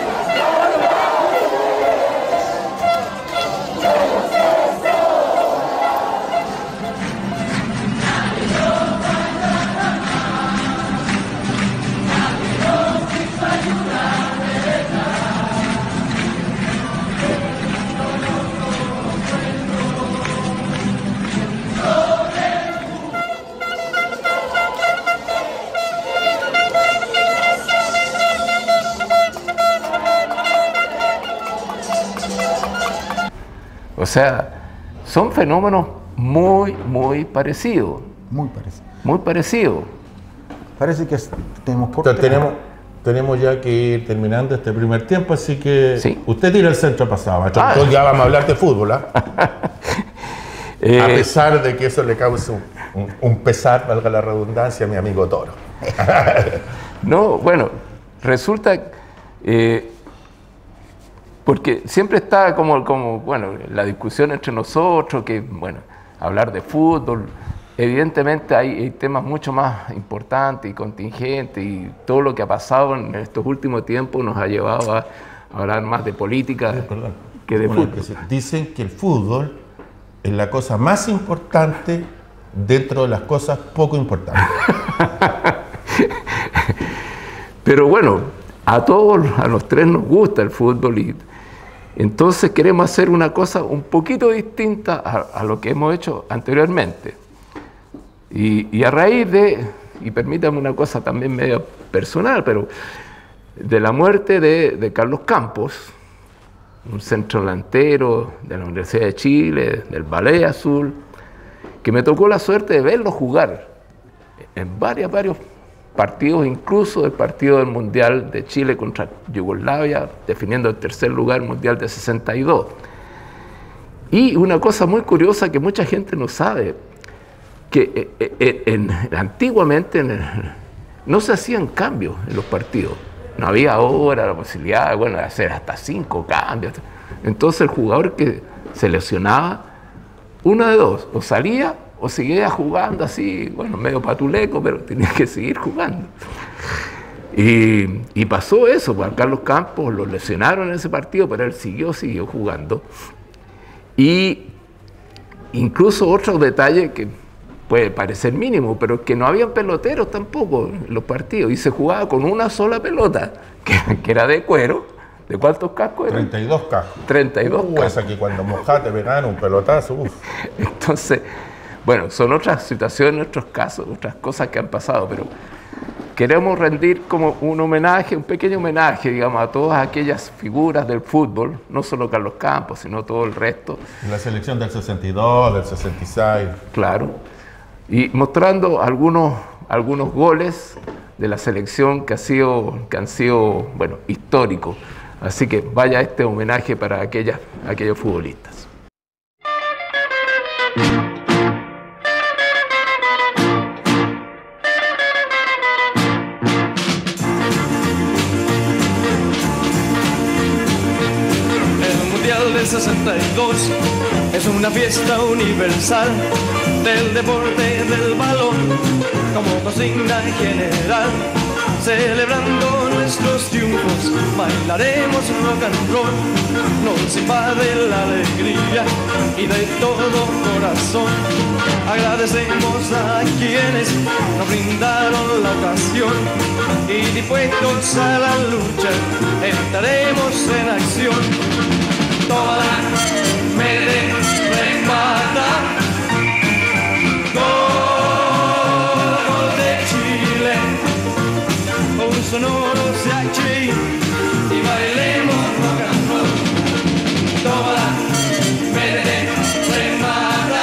O sea, son fenómenos muy, muy parecidos. Muy parecido. Muy parecidos. Parece que tenemos corte. Entonces, tenemos, tenemos ya que ir terminando este primer tiempo, así que sí. Usted tira el centro pasado, maestro. Ah. Entonces ya vamos a hablar de fútbol, ¿ah? eh, A pesar de que eso le cause un, un, un pesar, valga la redundancia, a mi amigo Toro. No, bueno, resulta... Eh, porque siempre está como, como, bueno, la discusión entre nosotros, que, bueno, hablar de fútbol, evidentemente hay, hay temas mucho más importantes y contingentes, y todo lo que ha pasado en estos últimos tiempos nos ha llevado a hablar más de política Sí, que de bueno, fútbol. que se, dicen que el fútbol es la cosa más importante dentro de las cosas poco importantes. Pero bueno, a todos, a los tres nos gusta el fútbol, y entonces queremos hacer una cosa un poquito distinta a, a lo que hemos hecho anteriormente. Y, y a raíz de, y permítame una cosa también medio personal, pero de la muerte de, de Carlos Campos, un centro delantero de la Universidad de Chile, del Ballet Azul, que me tocó la suerte de verlo jugar en varios, varios partidos, incluso el partido del Mundial de Chile contra Yugoslavia, definiendo el tercer lugar Mundial de sesenta y dos. Y una cosa muy curiosa que mucha gente no sabe, que eh, eh, en, antiguamente en el, no se hacían cambios en los partidos. No había ahora la posibilidad, bueno, de hacer hasta cinco cambios. Entonces el jugador que se lesionaba, uno de dos, o salía o seguía jugando así, bueno, medio patuleco, pero tenía que seguir jugando. Y, y pasó eso, pues a Carlos Campos lo lesionaron en ese partido, pero él siguió, siguió jugando. Y incluso otro detalle que puede parecer mínimo, pero es que no habían peloteros tampoco en los partidos, y se jugaba con una sola pelota, que, que era de cuero. ¿De cuántos cascos eran? treinta y dos cascos. treinta y dos uh, cascos. Esa que cuando mojate pegaban un pelotazo. Uf. Entonces, bueno, son otras situaciones, otros casos, otras cosas que han pasado, pero queremos rendir como un homenaje, un pequeño homenaje, digamos, a todas aquellas figuras del fútbol, no solo Carlos Campos, sino todo el resto. La selección del sesenta y dos, del sesenta y seis. Claro. Y mostrando algunos, algunos goles de la selección que, ha sido, que han sido, bueno, históricos. Así que vaya este homenaje para aquellas, aquellos futbolistas. El Mundial del sesenta y dos es una fiesta universal del deporte del balón como consigna general. Celebrando nuestros triunfos, bailaremos rock and roll. Nos invade la alegría y de todo corazón agradecemos a quienes nos brindaron la ocasión. Y dispuestos a la lucha, entraremos en acción. Tómala, mete, remata. Sonoro C H I y bailemos rock and roll. Tómala, métete, remata.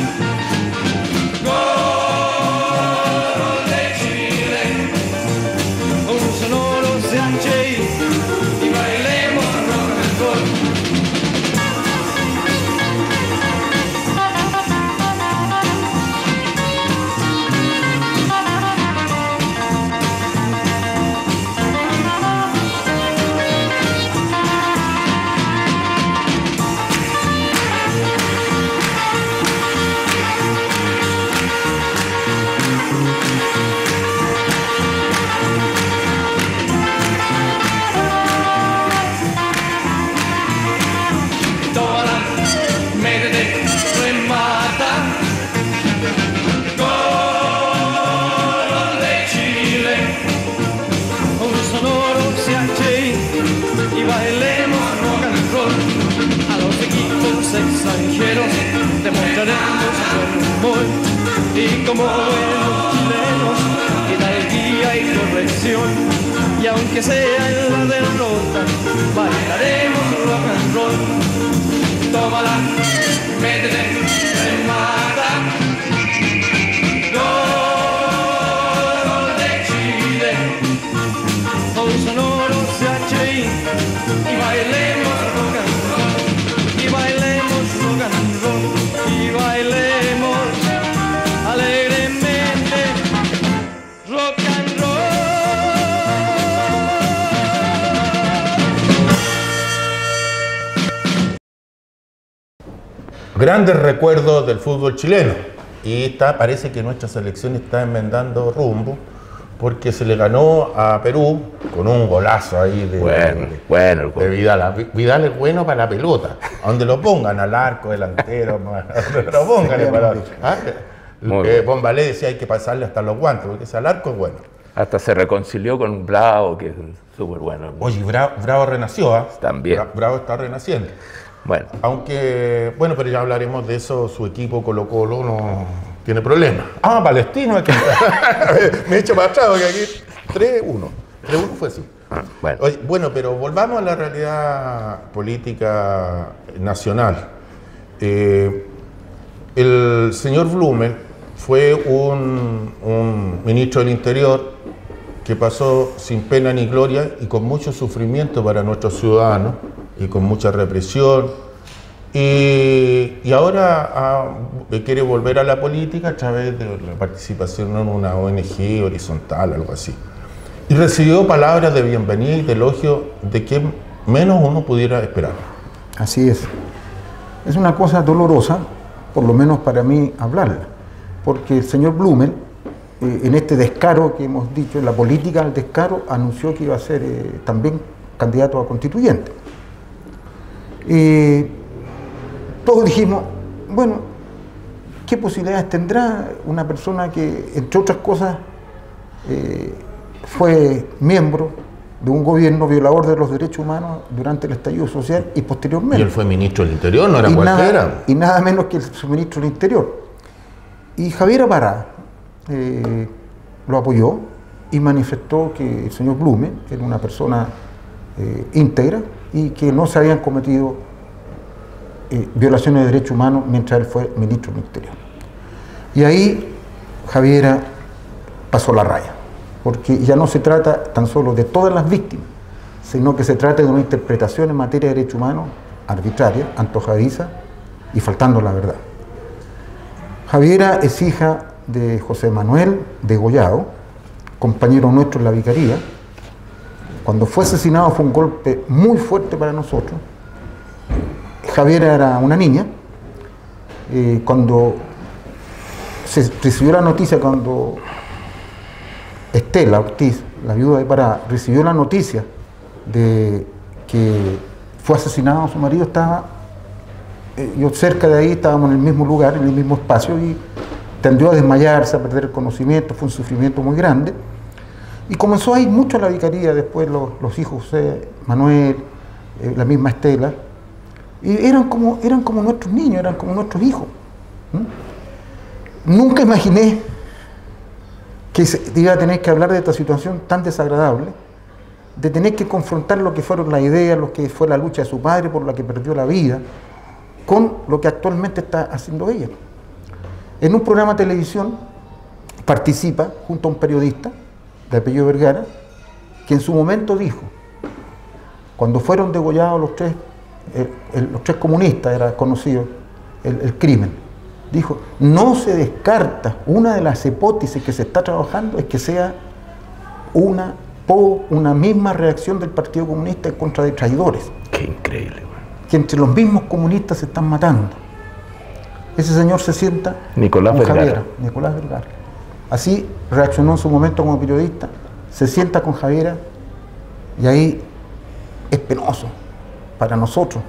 Gol de Chile. Un sonoro C H I y bailemos rock and roll. Extranjeros demostraremos buen humor y como buenos chilenos hidalguía y corrección, y aunque sea en la derrota bailaremos rock and roll. Tómala, métete, remata. Gol de Chile, un sonoro C H I y bailemos rock and roll. Y bailemos rock and roll, y bailemos alegremente rock and roll. Grandes recuerdos del fútbol chileno. Y está, parece que nuestra selección está enmendando rumbo, porque se le ganó a Perú con un golazo ahí de, Bueno, de, bueno, el de Vidal. Vidal es bueno para la pelota, a donde lo pongan, al arco, delantero, a donde lo pongan. Para, ¿ah? eh, Bombalé decía hay que pasarle hasta los guantes, porque ese al arco es bueno. Hasta se reconcilió con Bravo, que es súper bueno. Oye, Bravo, Bravo renació, ¿ah? También. Bra- Bravo está renaciendo. Bueno, Aunque, bueno, pero ya hablaremos de eso, su equipo Colo Colo no tiene problemas. Ah, Palestino, aquí. Me he hecho para atrás, porque aquí tres uno. tres uno fue así. ah, bueno. Oye, bueno, pero volvamos a la realidad política nacional. Eh, el señor Blumen fue un, un ministro del Interior que pasó sin pena ni gloria y con mucho sufrimiento para nuestros ciudadanos y con mucha represión. Y, y ahora ah, quiere volver a la política a través de la participación en una O N G horizontal, algo así. Y recibió palabras de bienvenida y de elogio de que menos uno pudiera esperar. Así es. Es una cosa dolorosa, por lo menos para mí, hablarla, porque el señor Blumel eh, en este descaro que hemos dicho, en la política del descaro, anunció que iba a ser eh, también candidato a constituyente. Eh, todos dijimos, bueno, ¿qué posibilidades tendrá una persona que, entre otras cosas, eh, fue miembro de un gobierno violador de los derechos humanos durante el estallido social y posteriormente? Y él fue ministro del Interior, no era y cualquiera. Nada, y nada menos que el subministro del Interior. Y Javier Pará eh, lo apoyó y manifestó que el señor Blume era una persona eh, íntegra y que no se habían cometido eh, violaciones de derechos humanos mientras él fue ministro del Interior. Y ahí Javiera pasó la raya, porque ya no se trata tan solo de todas las víctimas, sino que se trata de una interpretación en materia de derechos humanos arbitraria, antojadiza y faltando la verdad. Javiera es hija de José Manuel Degollado, compañero nuestro en la vicaría. Cuando fue asesinado fue un golpe muy fuerte para nosotros. Javiera era una niña. Eh, cuando se recibió la noticia, cuando Estela Ortiz, la viuda de Pará, recibió la noticia de que fue asesinado su marido, estaba, eh, yo cerca de ahí, estábamos en el mismo lugar, en el mismo espacio, y tendió a desmayarse, a perder el conocimiento, fue un sufrimiento muy grande. Y comenzó a ir mucho a la vicaría después los, los hijos José Manuel, eh, la misma Estela, y eran como, eran como nuestros niños, eran como nuestros hijos. ¿Mm? Nunca imaginé que se, iba a tener que hablar de esta situación tan desagradable, de tener que confrontar lo que fueron las ideas, lo que fue la lucha de su padre por la que perdió la vida, con lo que actualmente está haciendo ella. En un programa de televisión participa junto a un periodista de apellido Vergara, que en su momento dijo, cuando fueron degollados los tres, el, el, los tres comunistas, era conocido el, el crimen, dijo, no se descarta, una de las hipótesis que se está trabajando es que sea una, una misma reacción del Partido Comunista en contra de traidores. Qué increíble, man. Que entre los mismos comunistas se están matando. Ese señor se sienta Nicolás con Vergara. Javiera, Nicolás Vergara. Así reaccionó en su momento como periodista, se sienta con Javiera y ahí es penoso para nosotros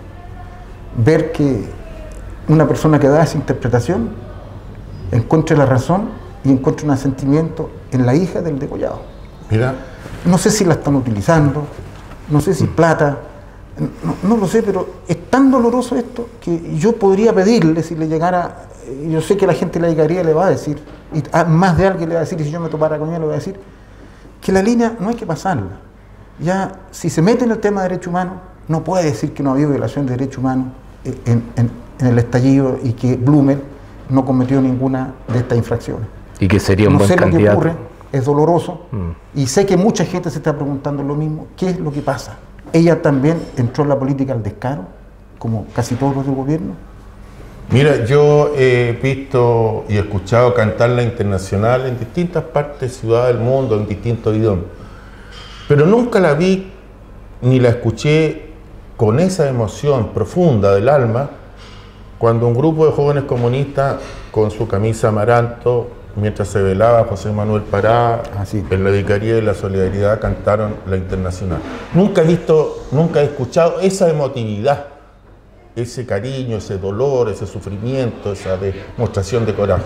ver que una persona que da esa interpretación encuentre la razón y encuentre un asentimiento en la hija del degollado. Mira. No sé si la están utilizando, no sé si plata, no, no lo sé, pero es tan doloroso esto que yo podría pedirle, si le llegara, yo sé que la gente de la vicaría le va a decir, y más de alguien le va a decir, y si yo me topara con él le voy a decir, que la línea no hay que pasarla. Ya, si se mete en el tema de derechos humanos, no puede decir que no había violación de derechos humanos en, en, en el estallido y que Blumen no cometió ninguna de estas infracciones. Y que sería un no buen sé candidato. Lo que ocurre, es doloroso, mm. y sé que mucha gente se está preguntando lo mismo, ¿qué es lo que pasa? Ella también entró en la política al descaro, como casi todos los del gobierno. Mira, yo he visto y escuchado cantarla internacional en distintas partes, ciudades del mundo, en distintos idiomas, pero nunca la vi ni la escuché con esa emoción profunda del alma cuando un grupo de jóvenes comunistas con su camisa amaranto, mientras se velaba José Manuel Pará, ah, sí. en la Vicaría de la Solidaridad, cantaron la Internacional. Nunca he visto, nunca he escuchado esa emotividad, ese cariño, ese dolor, ese sufrimiento, esa demostración de coraje.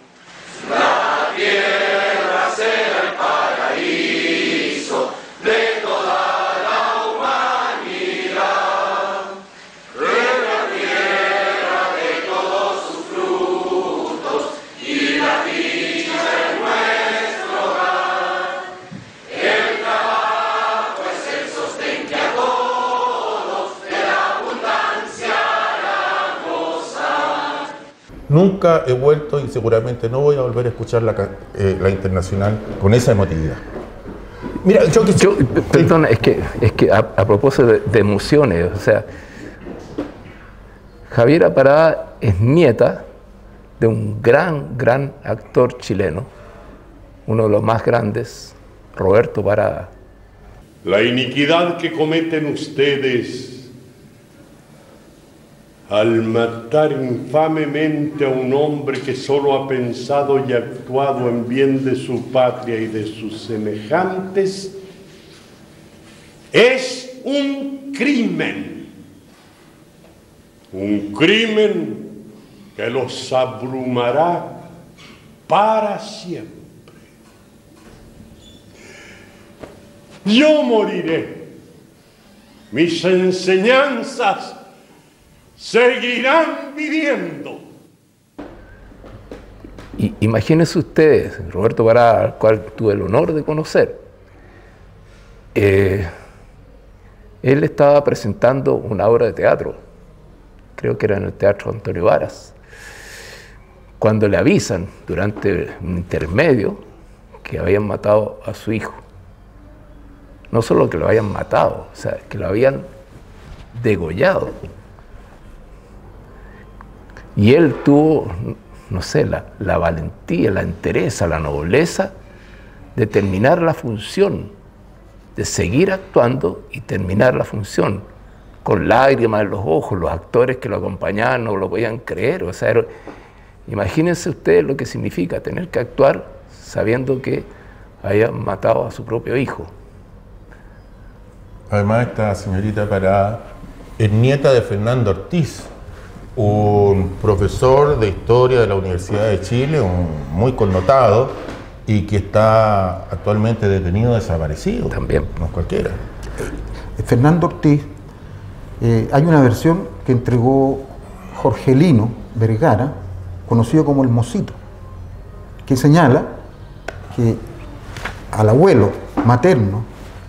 La tierra será el paraíso de toda la humanidad, de la tierra de todos sus frutos y la dicha de nuestro hogar. El trabajo es el sostén que a todos de la abundancia hará gozar. Nunca he vuelto y seguramente no voy a volver a escuchar la, eh, la Internacional con esa emotividad. Mira, yo que... Yo, perdona, es que, es que a, a propósito de, de emociones, o sea, Javiera Pará es nieta de un gran, gran actor chileno, uno de los más grandes, Roberto Pará. La iniquidad que cometen ustedes al matar infamemente a un hombre que solo ha pensado y actuado en bien de su patria y de sus semejantes, es un crimen, un crimen que los abrumará para siempre. Yo moriré, mis enseñanzas seguirán viviendo. Y imagínense ustedes, Roberto Parada, al cual tuve el honor de conocer, eh, él estaba presentando una obra de teatro, creo que era en el Teatro Antonio Varas, cuando le avisan durante un intermedio que habían matado a su hijo. No solo que lo habían matado, o sea, que lo habían degollado. Y él tuvo, no sé, la, la valentía, la entereza, la nobleza de terminar la función, de seguir actuando y terminar la función, con lágrimas en los ojos. Los actores que lo acompañaban no lo podían creer. O sea, era, imagínense ustedes lo que significa tener que actuar sabiendo que habían matado a su propio hijo. Además, esta señorita Parada es nieta de Fernando Ortiz, un profesor de historia de la Universidad de Chile, un, muy connotado, y que está actualmente detenido, desaparecido. También. No es cualquiera. Fernando Ortiz, eh, hay una versión que entregó Jorgelino Vergara, conocido como el Mosito, que señala que al abuelo materno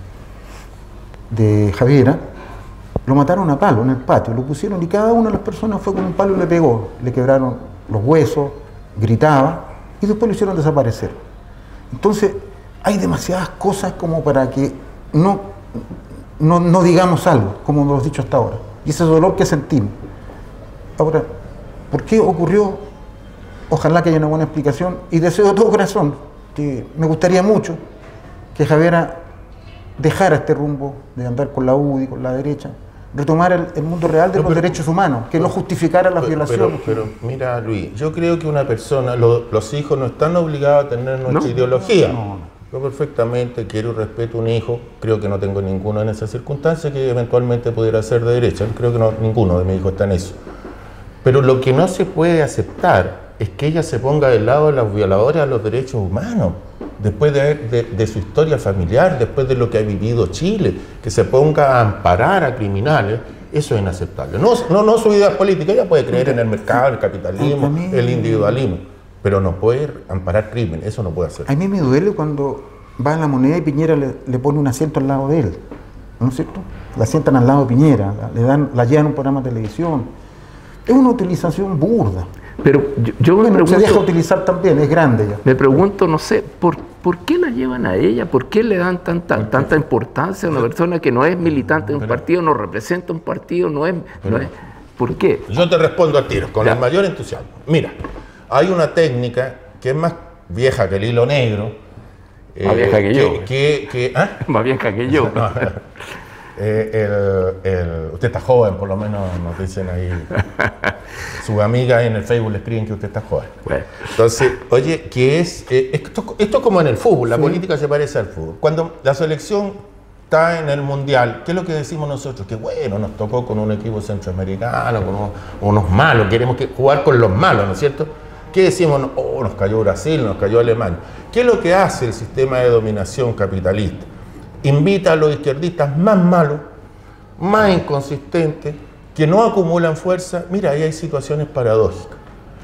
de Javiera lo mataron a palo en el patio, lo pusieron y cada una de las personas fue con un palo y le pegó, le quebraron los huesos, gritaba y después lo hicieron desaparecer. Entonces hay demasiadas cosas como para que no, no, no digamos algo, como lo hemos dicho hasta ahora, y ese dolor que sentimos. Ahora, ¿por qué ocurrió? Ojalá que haya una buena explicación y deseo de todo corazón que me gustaría mucho que Javiera dejara este rumbo de andar con la U D I, con la derecha, retomar el, el mundo real de no, los pero, derechos humanos, que no justificara las pero, violaciones. Pero, pero mira, Luis, yo creo que una persona, lo, los hijos no están obligados a tener nuestra no, ideología. No, no. Yo perfectamente quiero y respeto a un hijo, creo que no tengo ninguno en esa circunstancia que eventualmente pudiera ser de derecha, creo que no, ninguno de mis hijos está en eso. Pero lo que no se puede aceptar es que ella se ponga del lado de los violadores a los derechos humanos, después de, de, de su historia familiar, después de lo que ha vivido Chile, que se ponga a amparar a criminales, eso es inaceptable. No, no, no su idea política, ella puede creer en el mercado, el capitalismo, el individualismo, pero no puede amparar crimen, eso no puede hacer. A mí me duele cuando va a La Moneda y Piñera le, le pone un asiento al lado de él, ¿no es cierto? La sientan al lado de Piñera, le dan, la llevan a un programa de televisión. Es una utilización burda. Pero yo, yo me bueno, pregunto, se deja utilizar también, es grande ya. Me pregunto, no sé, ¿por, ¿por qué la llevan a ella? ¿Por qué le dan tanta, tanta importancia a una persona que no es militante de un partido, no representa un partido, no es... No es ¿por qué? Yo te respondo a tiros, con ya. el mayor entusiasmo. Mira, hay una técnica que es más vieja que el hilo negro. Más eh, vieja que, que yo. Que, que, ¿ah? Más vieja que yo. No, Eh, el, el, usted está joven, por lo menos nos dicen ahí. Sus amigas en el Facebook le escriben que usted está joven. Bueno. Entonces, oye, que es eh, esto, esto es como en el fútbol, la sí. política se parece al fútbol. Cuando la selección está en el mundial, ¿qué es lo que decimos nosotros? Que bueno, nos tocó con un equipo centroamericano, con unos, unos malos, queremos que, jugar con los malos, ¿no es cierto? ¿Qué decimos? Oh, nos cayó Brasil, nos cayó Alemania. ¿Qué es lo que hace el sistema de dominación capitalista? Invita a los izquierdistas más malos, más inconsistentes, que no acumulan fuerza. Mira, ahí hay situaciones paradójicas.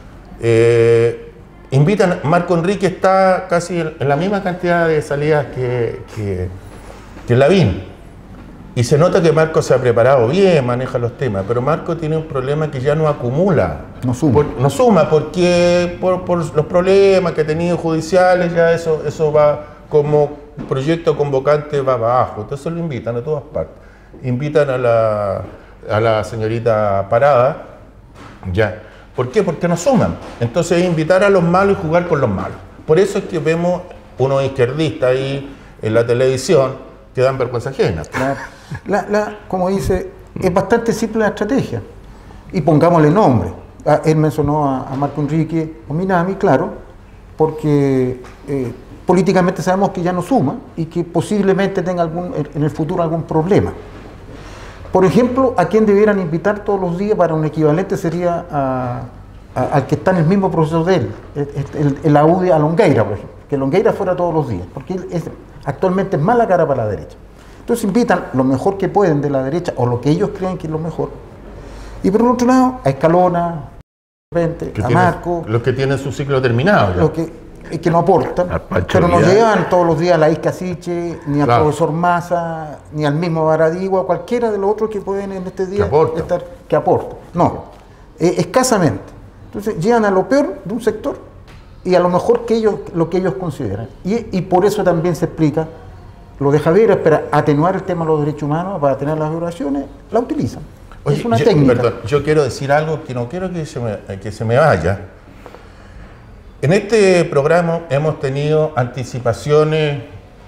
Eh, invitan, Marco Enrique está casi en la misma cantidad de salidas que, que, que Lavín. Y se nota que Marco se ha preparado bien, maneja los temas, pero Marco tiene un problema que ya no acumula. No suma. Por, no suma, porque por, por los problemas que ha tenido judiciales, ya eso, eso va como proyecto convocante va abajo, entonces lo invitan a todas partes. Invitan a la, a la señorita Parada, ya. ¿Por qué? Porque no suman. Entonces invitar a los malos y jugar con los malos. Por eso es que vemos unos izquierdistas ahí en la televisión que dan vergüenza ajena. La, la, la, como dice, es bastante simple la estrategia. y pongámosle nombre. Ah, él mencionó a, a Marco Enrique Ominami, claro, porque eh, políticamente sabemos que ya no suma y que posiblemente tenga algún, en el futuro algún problema. Por ejemplo, a quien debieran invitar todos los días para un equivalente sería a, a, al que está en el mismo proceso de él, el, el, el Aude a Longueira, por ejemplo, que Longueira fuera todos los días, porque él es, actualmente es mala cara para la derecha. Entonces invitan lo mejor que pueden de la derecha, o lo que ellos creen que es lo mejor, y por el otro lado, a Escalona, repente, que a tiene, Marco, los que tienen su ciclo terminado. Los que, que no aportan, pero no llevan todos los días a la Isca Siche, ni al claro. profesor Massa, ni al mismo Baradigua, cualquiera de los otros que pueden en este día que estar, que aportan. No, eh, escasamente. Entonces llegan a lo peor de un sector y a lo mejor que ellos, lo que ellos consideran. Y, y por eso también se explica lo de Javier, para atenuar el tema de los derechos humanos, para tener las violaciones, la utilizan. Oye, es una yo, técnica. Perdón, yo quiero decir algo que no quiero que se me, que se me vaya. En este programa hemos tenido anticipaciones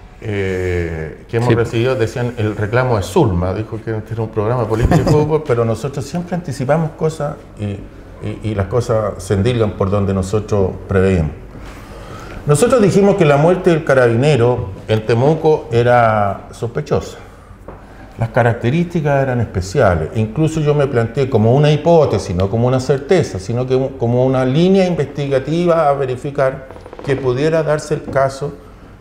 eh, que hemos sí. recibido, decían el reclamo de Zulma, dijo que era un programa político y fútbol, pero nosotros siempre anticipamos cosas y, y, y las cosas se endilgan por donde nosotros preveíamos. Nosotros dijimos que la muerte del carabinero en Temuco era sospechosa. Las características eran especiales. Incluso yo me planteé como una hipótesis, no como una certeza, sino que como una línea investigativa a verificar que pudiera darse el caso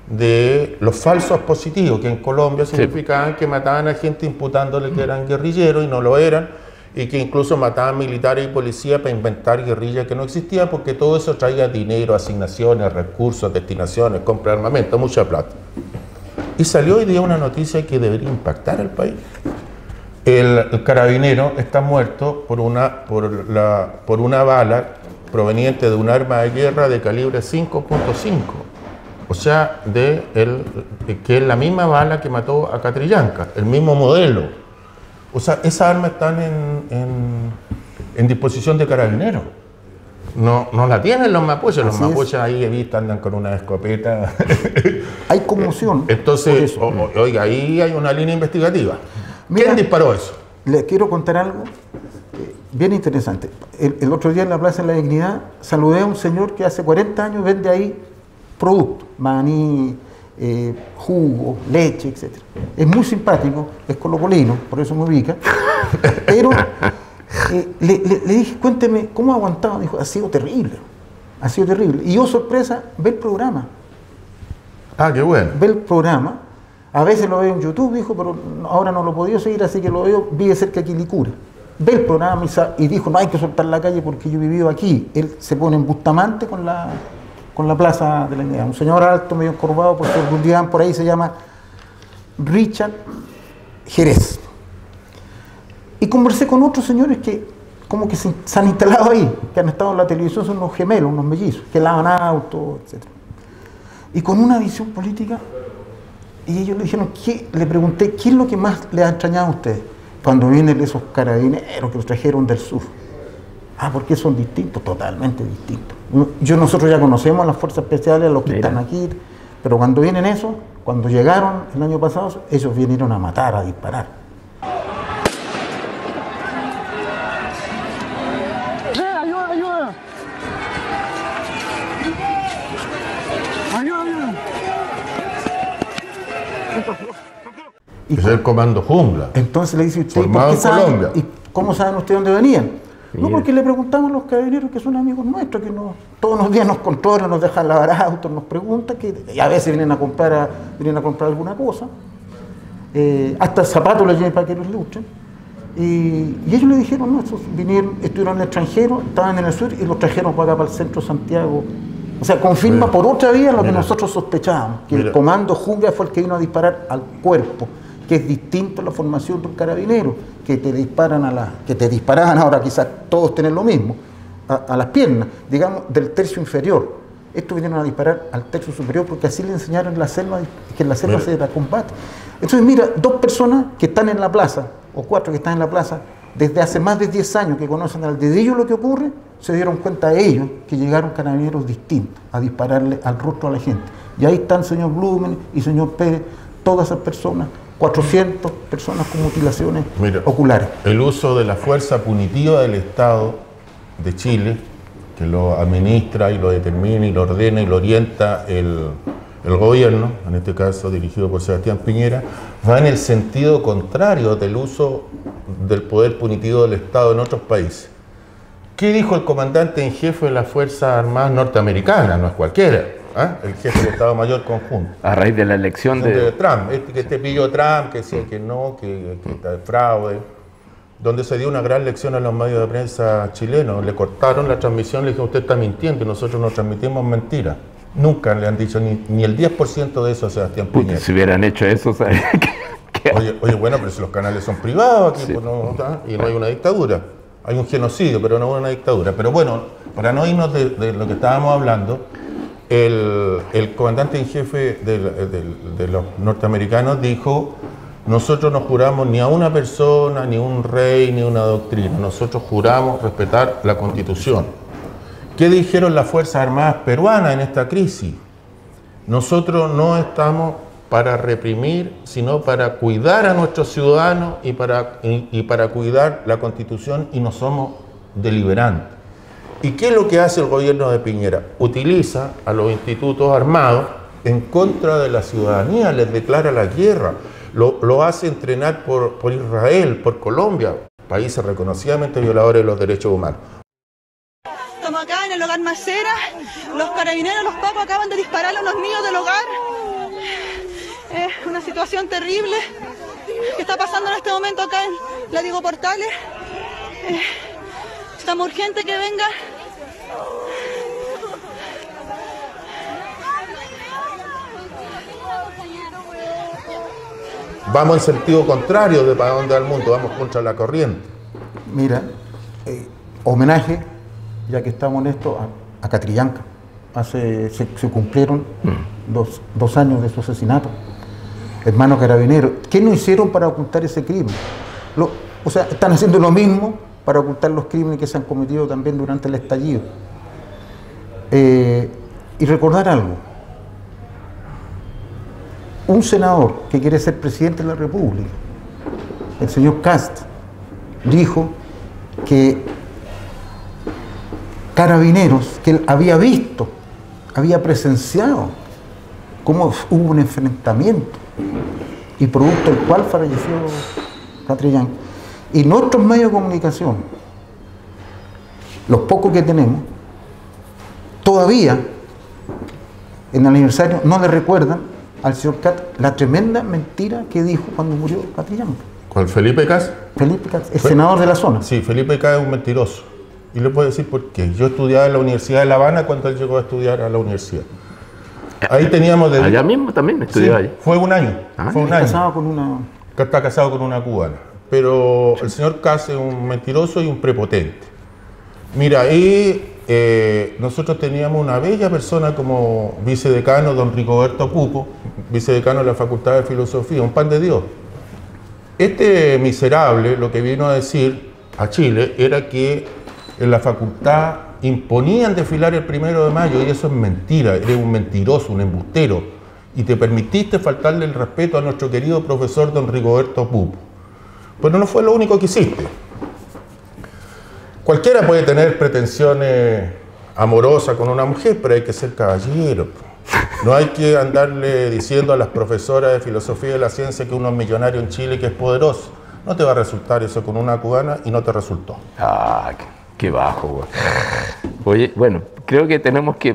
de los falsos positivos, que en Colombia significaban que mataban a gente imputándole que eran guerrilleros y no lo eran, y que incluso mataban militares y policías para inventar guerrillas que no existían, porque todo eso traía dinero, asignaciones, recursos, destinaciones, compra de armamento, mucha plata. Y salió hoy día una noticia que debería impactar al país. El, el carabinero está muerto por una, por, la, por una bala proveniente de un arma de guerra de calibre cinco punto cinco. O sea, de el, que es la misma bala que mató a Catrillanca, el mismo modelo. O sea, esas armas están en, en, en disposición de carabineros. No, no la tienen los mapuches, los mapuches ahí he visto andan con una escopeta. Hay conmoción. Entonces, o, o, oiga, ahí hay una línea investigativa. Mira, ¿quién disparó eso? Les quiero contar algo bien interesante. El, el otro día en la Plaza de la Dignidad saludé a un señor que hace cuarenta años vende ahí productos, maní, eh, jugo, leche, etcétera. Es muy simpático, es colocolino, por eso me ubica, pero eh, le, le, le dije, cuénteme, ¿cómo ha aguantado? Dijo, ha sido terrible, ha sido terrible. Y yo, sorpresa, ve el programa. Ah, qué bueno. Ve el programa, a veces lo veo en YouTube, dijo, pero ahora no lo he podido seguir, así que lo veo, vive cerca de Quilicura. Ve el programa y, y dijo, no hay que soltar la calle porque yo he vivido aquí. Él se pone en Bustamante con la, con la Plaza de la Dignidad. Un señor alto, medio encorvado, por algún día por ahí, se llama Richard Jerez. Y conversé con otros señores que como que se, se han instalado ahí, que han estado en la televisión, son unos gemelos, unos mellizos, que lavan autos, etcétera. Y con una visión política, y ellos le dijeron, ¿qué? Le pregunté, ¿qué es lo que más les ha extrañado a ustedes cuando vienen esos carabineros que los trajeron del sur? Ah, porque son distintos, totalmente distintos. Yo, nosotros ya conocemos a las fuerzas especiales, a los que Mira. están aquí, pero cuando vienen esos, cuando llegaron el año pasado, ellos vinieron a matar, a disparar. Es el comando jungla. Entonces le dice usted, formado en Colombia. ¿Y cómo saben ustedes dónde venían? Sí. No, porque le preguntamos a los carabineros que son amigos nuestros, que nos, todos los días nos controlan, nos dejan lavar autos, nos preguntan, que y a veces vienen a comprar, a, vienen a comprar alguna cosa. Eh, hasta zapatos les llevan para que los ilustren. Y, y ellos le dijeron, no, estos vinieron, estuvieron en el extranjero, estaban en el sur y los trajeron para acá, para el centro de Santiago. O sea, confirma Mira. por otra vía lo Mira. que nosotros sospechábamos, que Mira. el comando jungla fue el que vino a disparar al cuerpo, que es distinto a la formación de un carabinero, que te disparan a la, que te disparaban ahora quizás todos tienen lo mismo, a, a las piernas, digamos, del tercio inferior. Estos vinieron a disparar al tercio superior porque así le enseñaron en la selva, que en la selva se da combate. Entonces, mira, dos personas que están en la plaza, o cuatro que están en la plaza, desde hace más de diez años que conocen al dedillo lo que ocurre, se dieron cuenta ellos que llegaron carabineros distintos a dispararle al rostro a la gente. Y ahí están señor Blumen y señor Pérez, todas esas personas cuatrocientas personas con mutilaciones Mira, oculares. El uso de la fuerza punitiva del Estado de Chile, que lo administra y lo determina y lo ordena y lo orienta el, el gobierno, en este caso dirigido por Sebastián Piñera, va en el sentido contrario del uso del poder punitivo del Estado en otros países. ¿Qué dijo el comandante en jefe de las Fuerzas Armadas norteamericanas? No es cualquiera, ¿eh? El jefe del Estado Mayor Conjunto. A raíz de la elección de... de Trump, este, que este pillo Trump, que sí, que no, que, que está de fraude, donde se dio una gran lección a los medios de prensa chilenos. Le cortaron la transmisión, le dijeron, usted está mintiendo y nosotros nos transmitimos mentiras. Nunca le han dicho ni, ni el diez por ciento de eso a Sebastián Piñera. Puta, si hubieran hecho eso, ¿sabes? Oye, oye, bueno, pero si los canales son privados aquí, sí. Pues no, ¿tá? Y no hay una dictadura. Hay un genocidio, pero no una dictadura. Pero bueno, para no irnos de, de lo que estábamos hablando, el, el comandante en jefe de, de, de los norteamericanos dijo: nosotros no juramos ni a una persona, ni un rey, ni una doctrina. Nosotros juramos respetar la Constitución. ¿Qué dijeron las Fuerzas Armadas peruanas en esta crisis? Nosotros no estamos para reprimir, sino para cuidar a nuestros ciudadanos y para, y, y para cuidar la Constitución, y no somos deliberantes. ¿Y qué es lo que hace el gobierno de Piñera? Utiliza a los institutos armados en contra de la ciudadanía, les declara la guerra, lo, lo hace entrenar por, por Israel, por Colombia, países reconocidamente violadores de los derechos humanos. Estamos acá en el hogar Macera, los carabineros, los pacos acaban de disparar a unos niños del hogar. Es una situación terrible que está pasando en este momento acá en Látigo Portales. Eh, estamos urgente que venga. Vamos en sentido contrario de para dónde va el mundo, vamos contra la corriente. Mira, eh, homenaje, ya que estamos en esto, a, a Catrillanca. Hace, se, se cumplieron mm. dos, dos años de su asesinato. Hermanos carabineros, ¿qué no hicieron para ocultar ese crimen? Lo, o sea, están haciendo lo mismo para ocultar los crímenes que se han cometido también durante el estallido. Eh, y recordar algo. Un senador que quiere ser presidente de la República, el señor Kast, dijo que Carabineros, que él había visto, había presenciado cómo hubo un enfrentamiento y producto del cual falleció Catrillanca. Y nuestros medios de comunicación, los pocos que tenemos, todavía en el aniversario no le recuerdan al señor Cat la tremenda mentira que dijo cuando murió Catrillanca. ¿Cuál? ¿Felipe Cas? Felipe Cas, el senador de la zona. Sí, Felipe Cas es un mentiroso. Y le puedo decir por qué. Yo estudiaba en la Universidad de La Habana cuando él llegó a estudiar a la universidad. Ahí teníamos de... Allá mismo también estudió, sí, allí. Fue un año. Ah, fue un año. Casado con una... Está casado con una cubana. Pero el señor Cas es un mentiroso y un prepotente. Mira, ahí eh, nosotros teníamos una bella persona como vicedecano, don Rigoberto Pupo, vicedecano de la Facultad de Filosofía, un pan de Dios. Este miserable lo que vino a decir a Chile era que en la facultad imponían desfilar el primero de mayo, y eso es mentira. Eres un mentiroso, un embustero, y te permitiste faltarle el respeto a nuestro querido profesor don Rigoberto Pupo. Pero no fue lo único que hiciste. Cualquiera puede tener pretensiones amorosas con una mujer, pero hay que ser caballero. No hay que andarle diciendo a las profesoras de filosofía de la ciencia que uno es millonario en Chile y que es poderoso. No te va a resultar eso con una cubana, y no te resultó. Ah, qué, qué bajo, güey. Oye, bueno, creo que tenemos que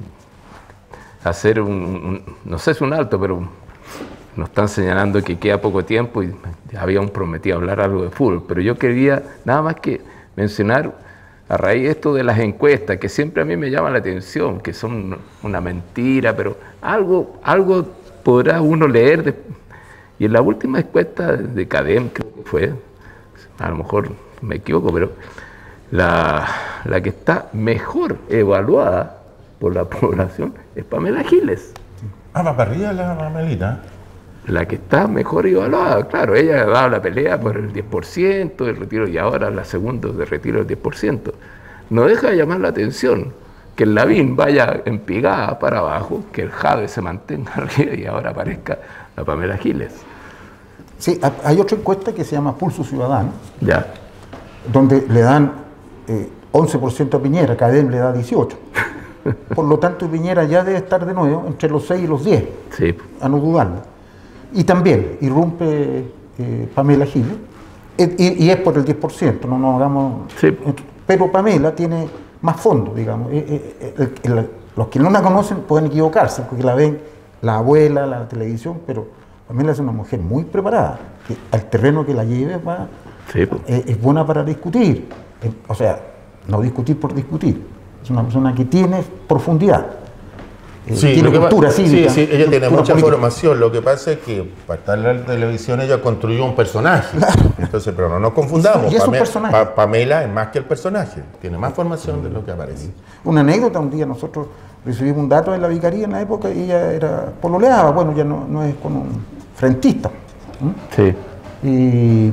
hacer un, un no sé, es un alto, pero nos están señalando que queda poco tiempo y habíamos prometido hablar algo de fútbol, pero yo quería nada más que mencionar a raíz de esto de las encuestas, que siempre a mí me llaman la atención, que son una mentira, pero algo, algo podrá uno leer. De, y en la última encuesta de CADEM, creo que fue, a lo mejor me equivoco, pero la, la que está mejor evaluada por la población es Pamela Giles. Ah, va para arriba la Pamelita. La que está mejor evaluada, claro, ella ha dado la pelea por el diez por ciento del retiro, y ahora la segunda de retiro del diez por ciento. No deja de llamar la atención que el Lavín vaya en picada para abajo, que el Jade se mantenga arriba y ahora aparezca la Pamela Giles. Sí, hay otra encuesta que se llama Pulso Ciudadano, Ya. donde le dan eh, once por ciento a Piñera, Cadem le da dieciocho por ciento. Por lo tanto, Piñera ya debe estar de nuevo entre los seis y los diez, Sí. a no dudarlo. Y también irrumpe eh, Pamela Giles, eh, y, y es por el diez por ciento, no nos hagamos... Sí. Pero Pamela tiene más fondo, digamos. Eh, eh, eh, el, el, los que no la conocen pueden equivocarse, porque la ven la abuela, la televisión, pero Pamela es una mujer muy preparada, que al terreno que la lleve va, Sí, pues. eh, es buena para discutir. Eh, o sea, no discutir por discutir. Es una persona que tiene profundidad. Eh, Sí, tiene lo que cultura pa- cívica. Sí, sí, ella tiene cultura mucha política. formación. Lo que pasa es que para estar en la televisión ella construyó un personaje. Entonces, pero no nos confundamos. Y es un Pame- personaje. Pa- Pamela es más que el personaje. Tiene más formación de lo que aparece. Una anécdota, un día nosotros recibimos un dato en la vicaría en la época y ella era pololeaba, bueno, ya no, no es con un frentista. ¿m? Sí. Y,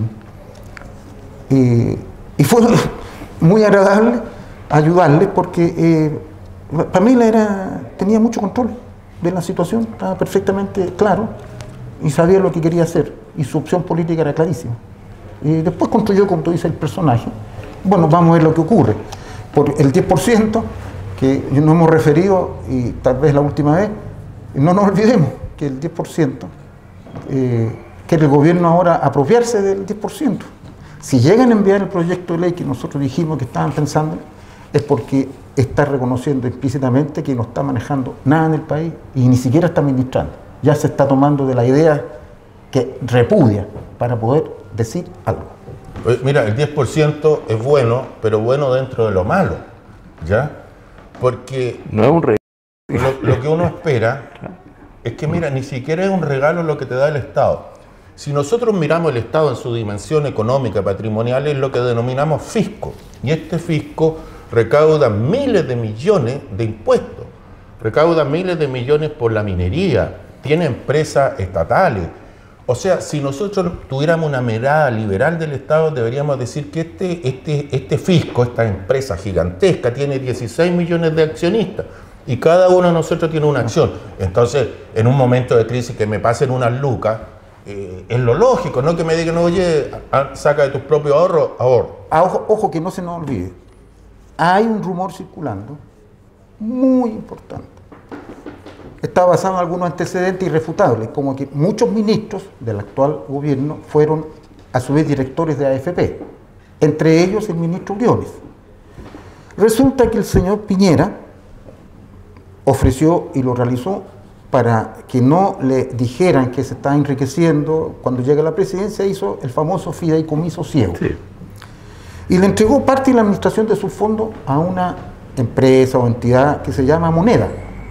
y, y fue muy agradable ayudarle porque eh, Pamela era, tenía mucho control de la situación, estaba perfectamente claro y sabía lo que quería hacer y su opción política era clarísima. Y después construyó, como tú dices, el personaje. Bueno, vamos a ver lo que ocurre. Por el diez por ciento que nos hemos referido, y tal vez la última vez, no nos olvidemos que el diez por ciento eh, quiere el gobierno ahora apropiarse del diez por ciento. Si llegan a enviar el proyecto de ley que nosotros dijimos que estaban pensando, es porque está reconociendo implícitamente que no está manejando nada en el país y ni siquiera está administrando. Ya se está tomando de la idea que repudia para poder decir algo. Oye, mira, el diez por ciento es bueno, pero bueno dentro de lo malo, ¿ya? Porque No es un rey. lo, lo que uno espera es que, mira, ni siquiera es un regalo lo que te da el Estado. Si nosotros miramos el Estado en su dimensión económica, patrimonial, es lo que denominamos fisco. Y este fisco recauda miles de millones de impuestos, recauda miles de millones por la minería, tiene empresas estatales. O sea, si nosotros tuviéramos una mirada liberal del Estado, deberíamos decir que este, este, este fisco, esta empresa gigantesca, tiene dieciséis millones de accionistas y cada uno de nosotros tiene una acción. Entonces, en un momento de crisis que me pasen unas lucas, eh, es lo lógico, no que me digan, oye, saca de tus propios ahorros, ahorro. Ah, ojo, ojo que no se nos olvide, hay un rumor circulando muy importante. Está basado en algunos antecedentes irrefutables, como que muchos ministros del actual gobierno fueron a su vez directores de A F P, entre ellos el ministro Briones. Resulta que el señor Piñera ofreció y lo realizó para que no le dijeran que se está enriqueciendo cuando llega a la presidencia, hizo el famoso fideicomiso ciego. Sí. Y le entregó parte de la administración de sus fondos a una empresa o entidad que se llama Moneda.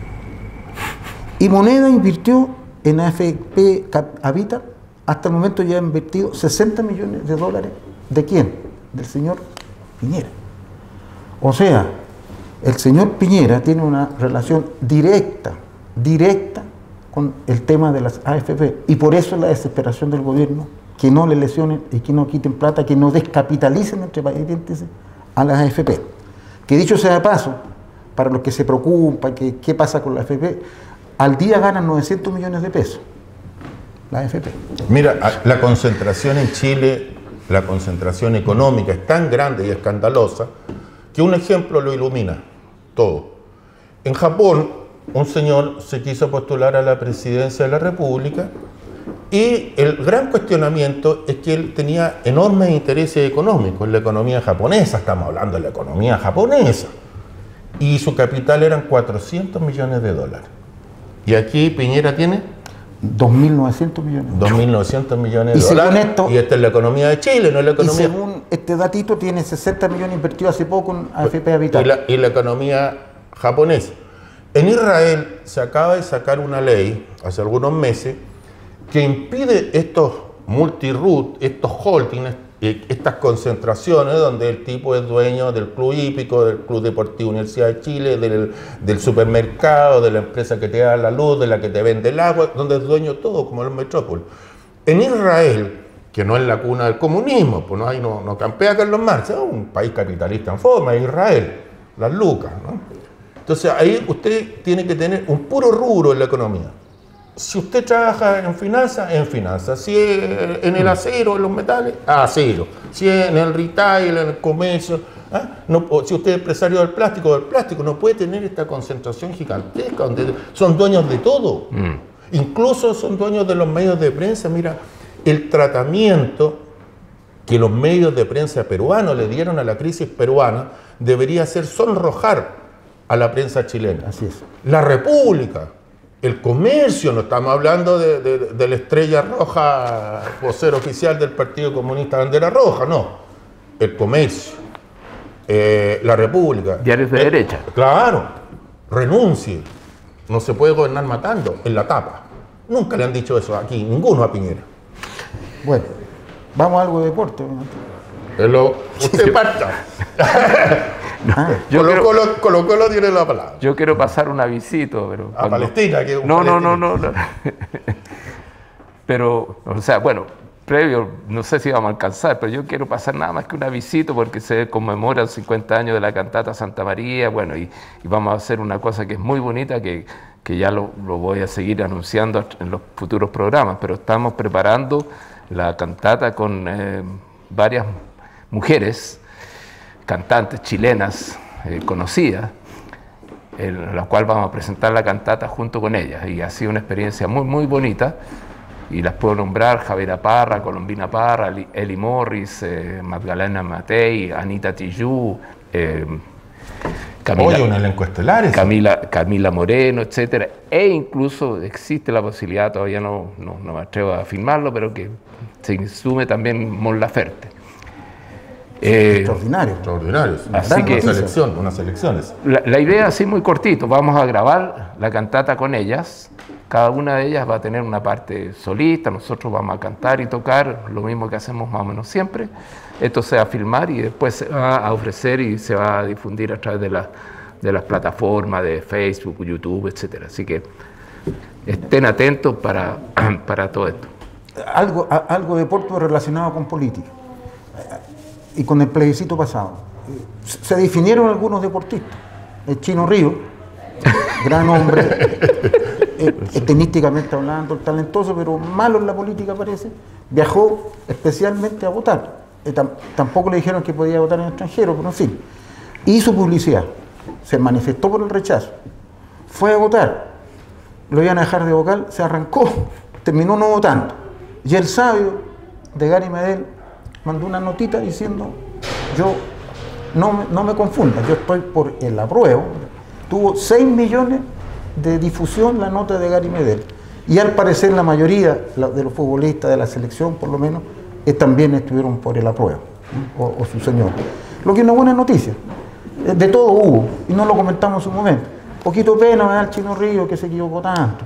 Y Moneda invirtió en A F P Habitat, hasta el momento ya ha invertido sesenta millones de dólares. ¿De quién? Del señor Piñera. O sea, el señor Piñera tiene una relación directa, directa con el tema de las A F P. Y por eso la desesperación del gobierno, que no le lesionen y que no quiten plata, que no descapitalicen, entre paréntesis, a las A F P. Que dicho sea de paso, para los que se preocupan, que qué pasa con la A F P, al día ganan novecientos millones de pesos la A F P. Mira, la concentración en Chile, la concentración económica es tan grande y escandalosa que un ejemplo lo ilumina todo. En Japón, un señor se quiso postular a la presidencia de la República y el gran cuestionamiento es que él tenía enormes intereses económicos en la economía japonesa, estamos hablando de la economía japonesa, y su capital eran cuatrocientos millones de dólares. Y aquí Piñera tiene dos mil novecientos millones. dos mil novecientos millones de Y según dólares. esto- y esta es la economía de Chile, no es la Y economía. según este datito, tiene sesenta millones invertidos hace poco en A F P Habitat. Y la, y la economía japonesa. En Israel se acaba de sacar una ley, hace algunos meses, que impide estos multiroot, estos holdings, eh, estas concentraciones donde el tipo es dueño del club hípico, del Club Deportivo Universidad de Chile, del, del supermercado, de la empresa que te da la luz, de la que te vende el agua, donde es dueño todo, como los metrópolis. En Israel, que no es la cuna del comunismo, pues no, hay, no, no campea Carlos Marx, es un país capitalista en forma, es Israel, las lucas, ¿no? Entonces ahí usted tiene que tener un puro rubro en la economía, si usted trabaja en finanzas, en finanzas. Si es en el acero, en los metales, acero. Si es en el retail, en el comercio. ¿Ah? No, si usted es empresario del plástico, del plástico, no puede tener esta concentración gigantesca, donde son dueños de todo. Mm. Incluso son dueños de los medios de prensa. Mira, el tratamiento que los medios de prensa peruanos le dieron a la crisis peruana debería ser sonrojar a la prensa chilena. Así es. La República, el Comercio, no estamos hablando de, de, de la Estrella Roja, vocero oficial del Partido Comunista Bandera Roja, no. El Comercio. Eh, la República. Diarios de eh, derecha. Claro, renuncie. No se puede gobernar matando, en la tapa. Nunca le han dicho eso aquí, ninguno a Piñera. Bueno, vamos a algo de deporte. Lo, usted parta. Ah, yo Colo, quiero, Colo, Colo, Colo tiene la palabra. Yo quiero pasar un avisito, pero a cuando, Palestina. Que es un no, no, palestino. no, no, no. Pero, o sea, bueno, previo, no sé si vamos a alcanzar, pero yo quiero pasar nada más que un avisito porque se conmemoran cincuenta años de la cantata Santa María, bueno, y, y vamos a hacer una cosa que es muy bonita, que, que ya lo, lo voy a seguir anunciando en los futuros programas, pero estamos preparando la cantata con eh, varias mujeres, cantantes chilenas eh, conocidas, en la cual vamos a presentar la cantata junto con ellas, y ha sido una experiencia muy, muy bonita. Y las puedo nombrar: Javiera Parra, Colombina Parra, Eli Morris, eh, Magdalena Matei, Anita Tijoux, eh, Camila, Oye, un elenco estelar ese. Camila, Camila Moreno, etcétera. E incluso existe la posibilidad, todavía no, no, no me atrevo a afirmarlo, pero que se sume también Mon Laferte. Eh, extraordinario. Extraordinario. Una, así que, una selección, unas elecciones. La, la idea, así muy cortito, vamos a grabar la cantata con ellas. Cada una de ellas va a tener una parte solista, nosotros vamos a cantar y tocar, lo mismo que hacemos más o menos siempre. Esto se va a filmar y después se va a ofrecer y se va a difundir a través de, la, de las plataformas de Facebook, YouTube, etcétera. Así que estén atentos para, para todo esto. Algo, algo deporte relacionado con política y con el plebiscito pasado. Se definieron algunos deportistas. El Chino Río, gran hombre, tenísticamente hablando, talentoso, pero malo en la política parece, viajó especialmente a votar. Eh, tam tampoco le dijeron que podía votar en extranjero, pero en fin, hizo publicidad, se manifestó por el rechazo, fue a votar, lo iban a dejar de vocal, se arrancó, terminó no votando. Y el sabio de Gary Medel mandó una notita diciendo: yo no me, no me confunda, yo estoy por el apruebo. Tuvo seis millones de difusión la nota de Gary Medel, y al parecer la mayoría de los futbolistas de la selección, por lo menos, eh, también estuvieron por el apruebo, ¿no? o, o su señor, lo que es una buena noticia. Eh, de todo hubo, y no lo comentamos en su momento. Poquito pena me da el Chino Río, que se equivocó tanto.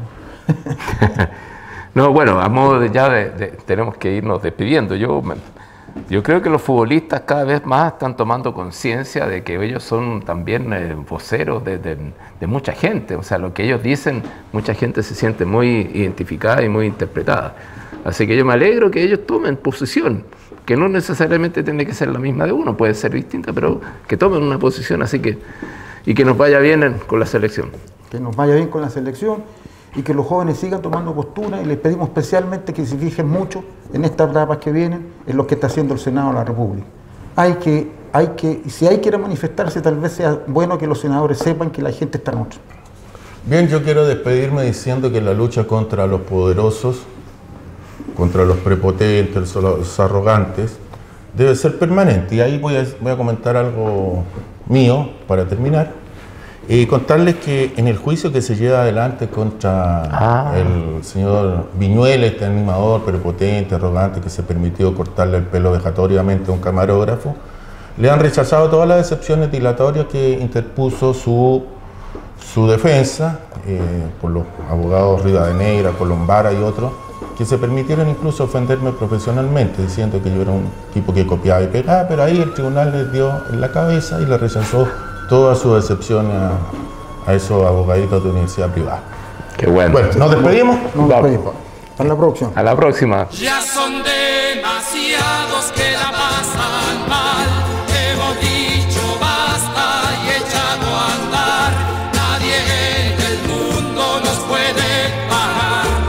No, bueno, a modo de ya de, de, tenemos que irnos despidiendo. Yo me, Yo creo que los futbolistas cada vez más están tomando conciencia de que ellos son también eh, voceros de, de, de mucha gente. O sea, lo que ellos dicen, mucha gente se siente muy identificada y muy interpretada. Así que yo me alegro que ellos tomen posición, que no necesariamente tiene que ser la misma de uno, puede ser distinta, pero que tomen una posición, así que, y que nos vaya bien en, con la selección. Que nos vaya bien con la selección y que los jóvenes sigan tomando postura, y les pedimos especialmente que se fijen mucho en estas etapas que vienen, en lo que está haciendo el Senado de la República. Hay que, hay que, si hay que ir a manifestarse, tal vez sea bueno que los senadores sepan que la gente está en otra. Bien, yo quiero despedirme diciendo que la lucha contra los poderosos, contra los prepotentes, los arrogantes, debe ser permanente. Y ahí voy a, voy a comentar algo mío para terminar. Y contarles que en el juicio que se lleva adelante contra ah. el señor Viñuela, este animador prepotente, arrogante, que se permitió cortarle el pelo vejatoriamente a un camarógrafo, le han rechazado todas las excepciones dilatorias que interpuso su, su defensa, eh, por los abogados Rivadeneira, Colombara y otros, que se permitieron incluso ofenderme profesionalmente, diciendo que yo era un tipo que copiaba y pegaba, pero ahí el tribunal les dio en la cabeza y le rechazó todas sus excepciones a, a esos abogaditos de universidad privada. Qué bueno. Bueno, nos despedimos. Nos despedimos. Hasta la próxima. A la próxima. Ya son demasiados que la pasan mal. Hemos dicho basta y echado a andar. Nadie en el mundo nos puede parar.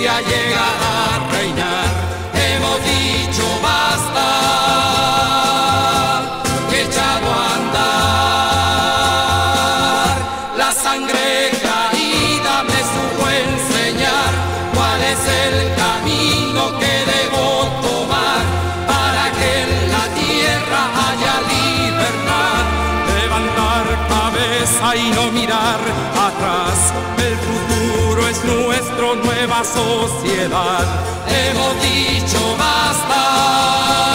justicia llegará a reinar. Hemos dicho basta, echado a andar. La sangre caída me supo enseñar cuál es el camino que debo tomar para que en la tierra haya libertad. Levantar cabeza y no mirar atrás. El futuro es nuestro, nueva sociedad. Hemos dicho basta.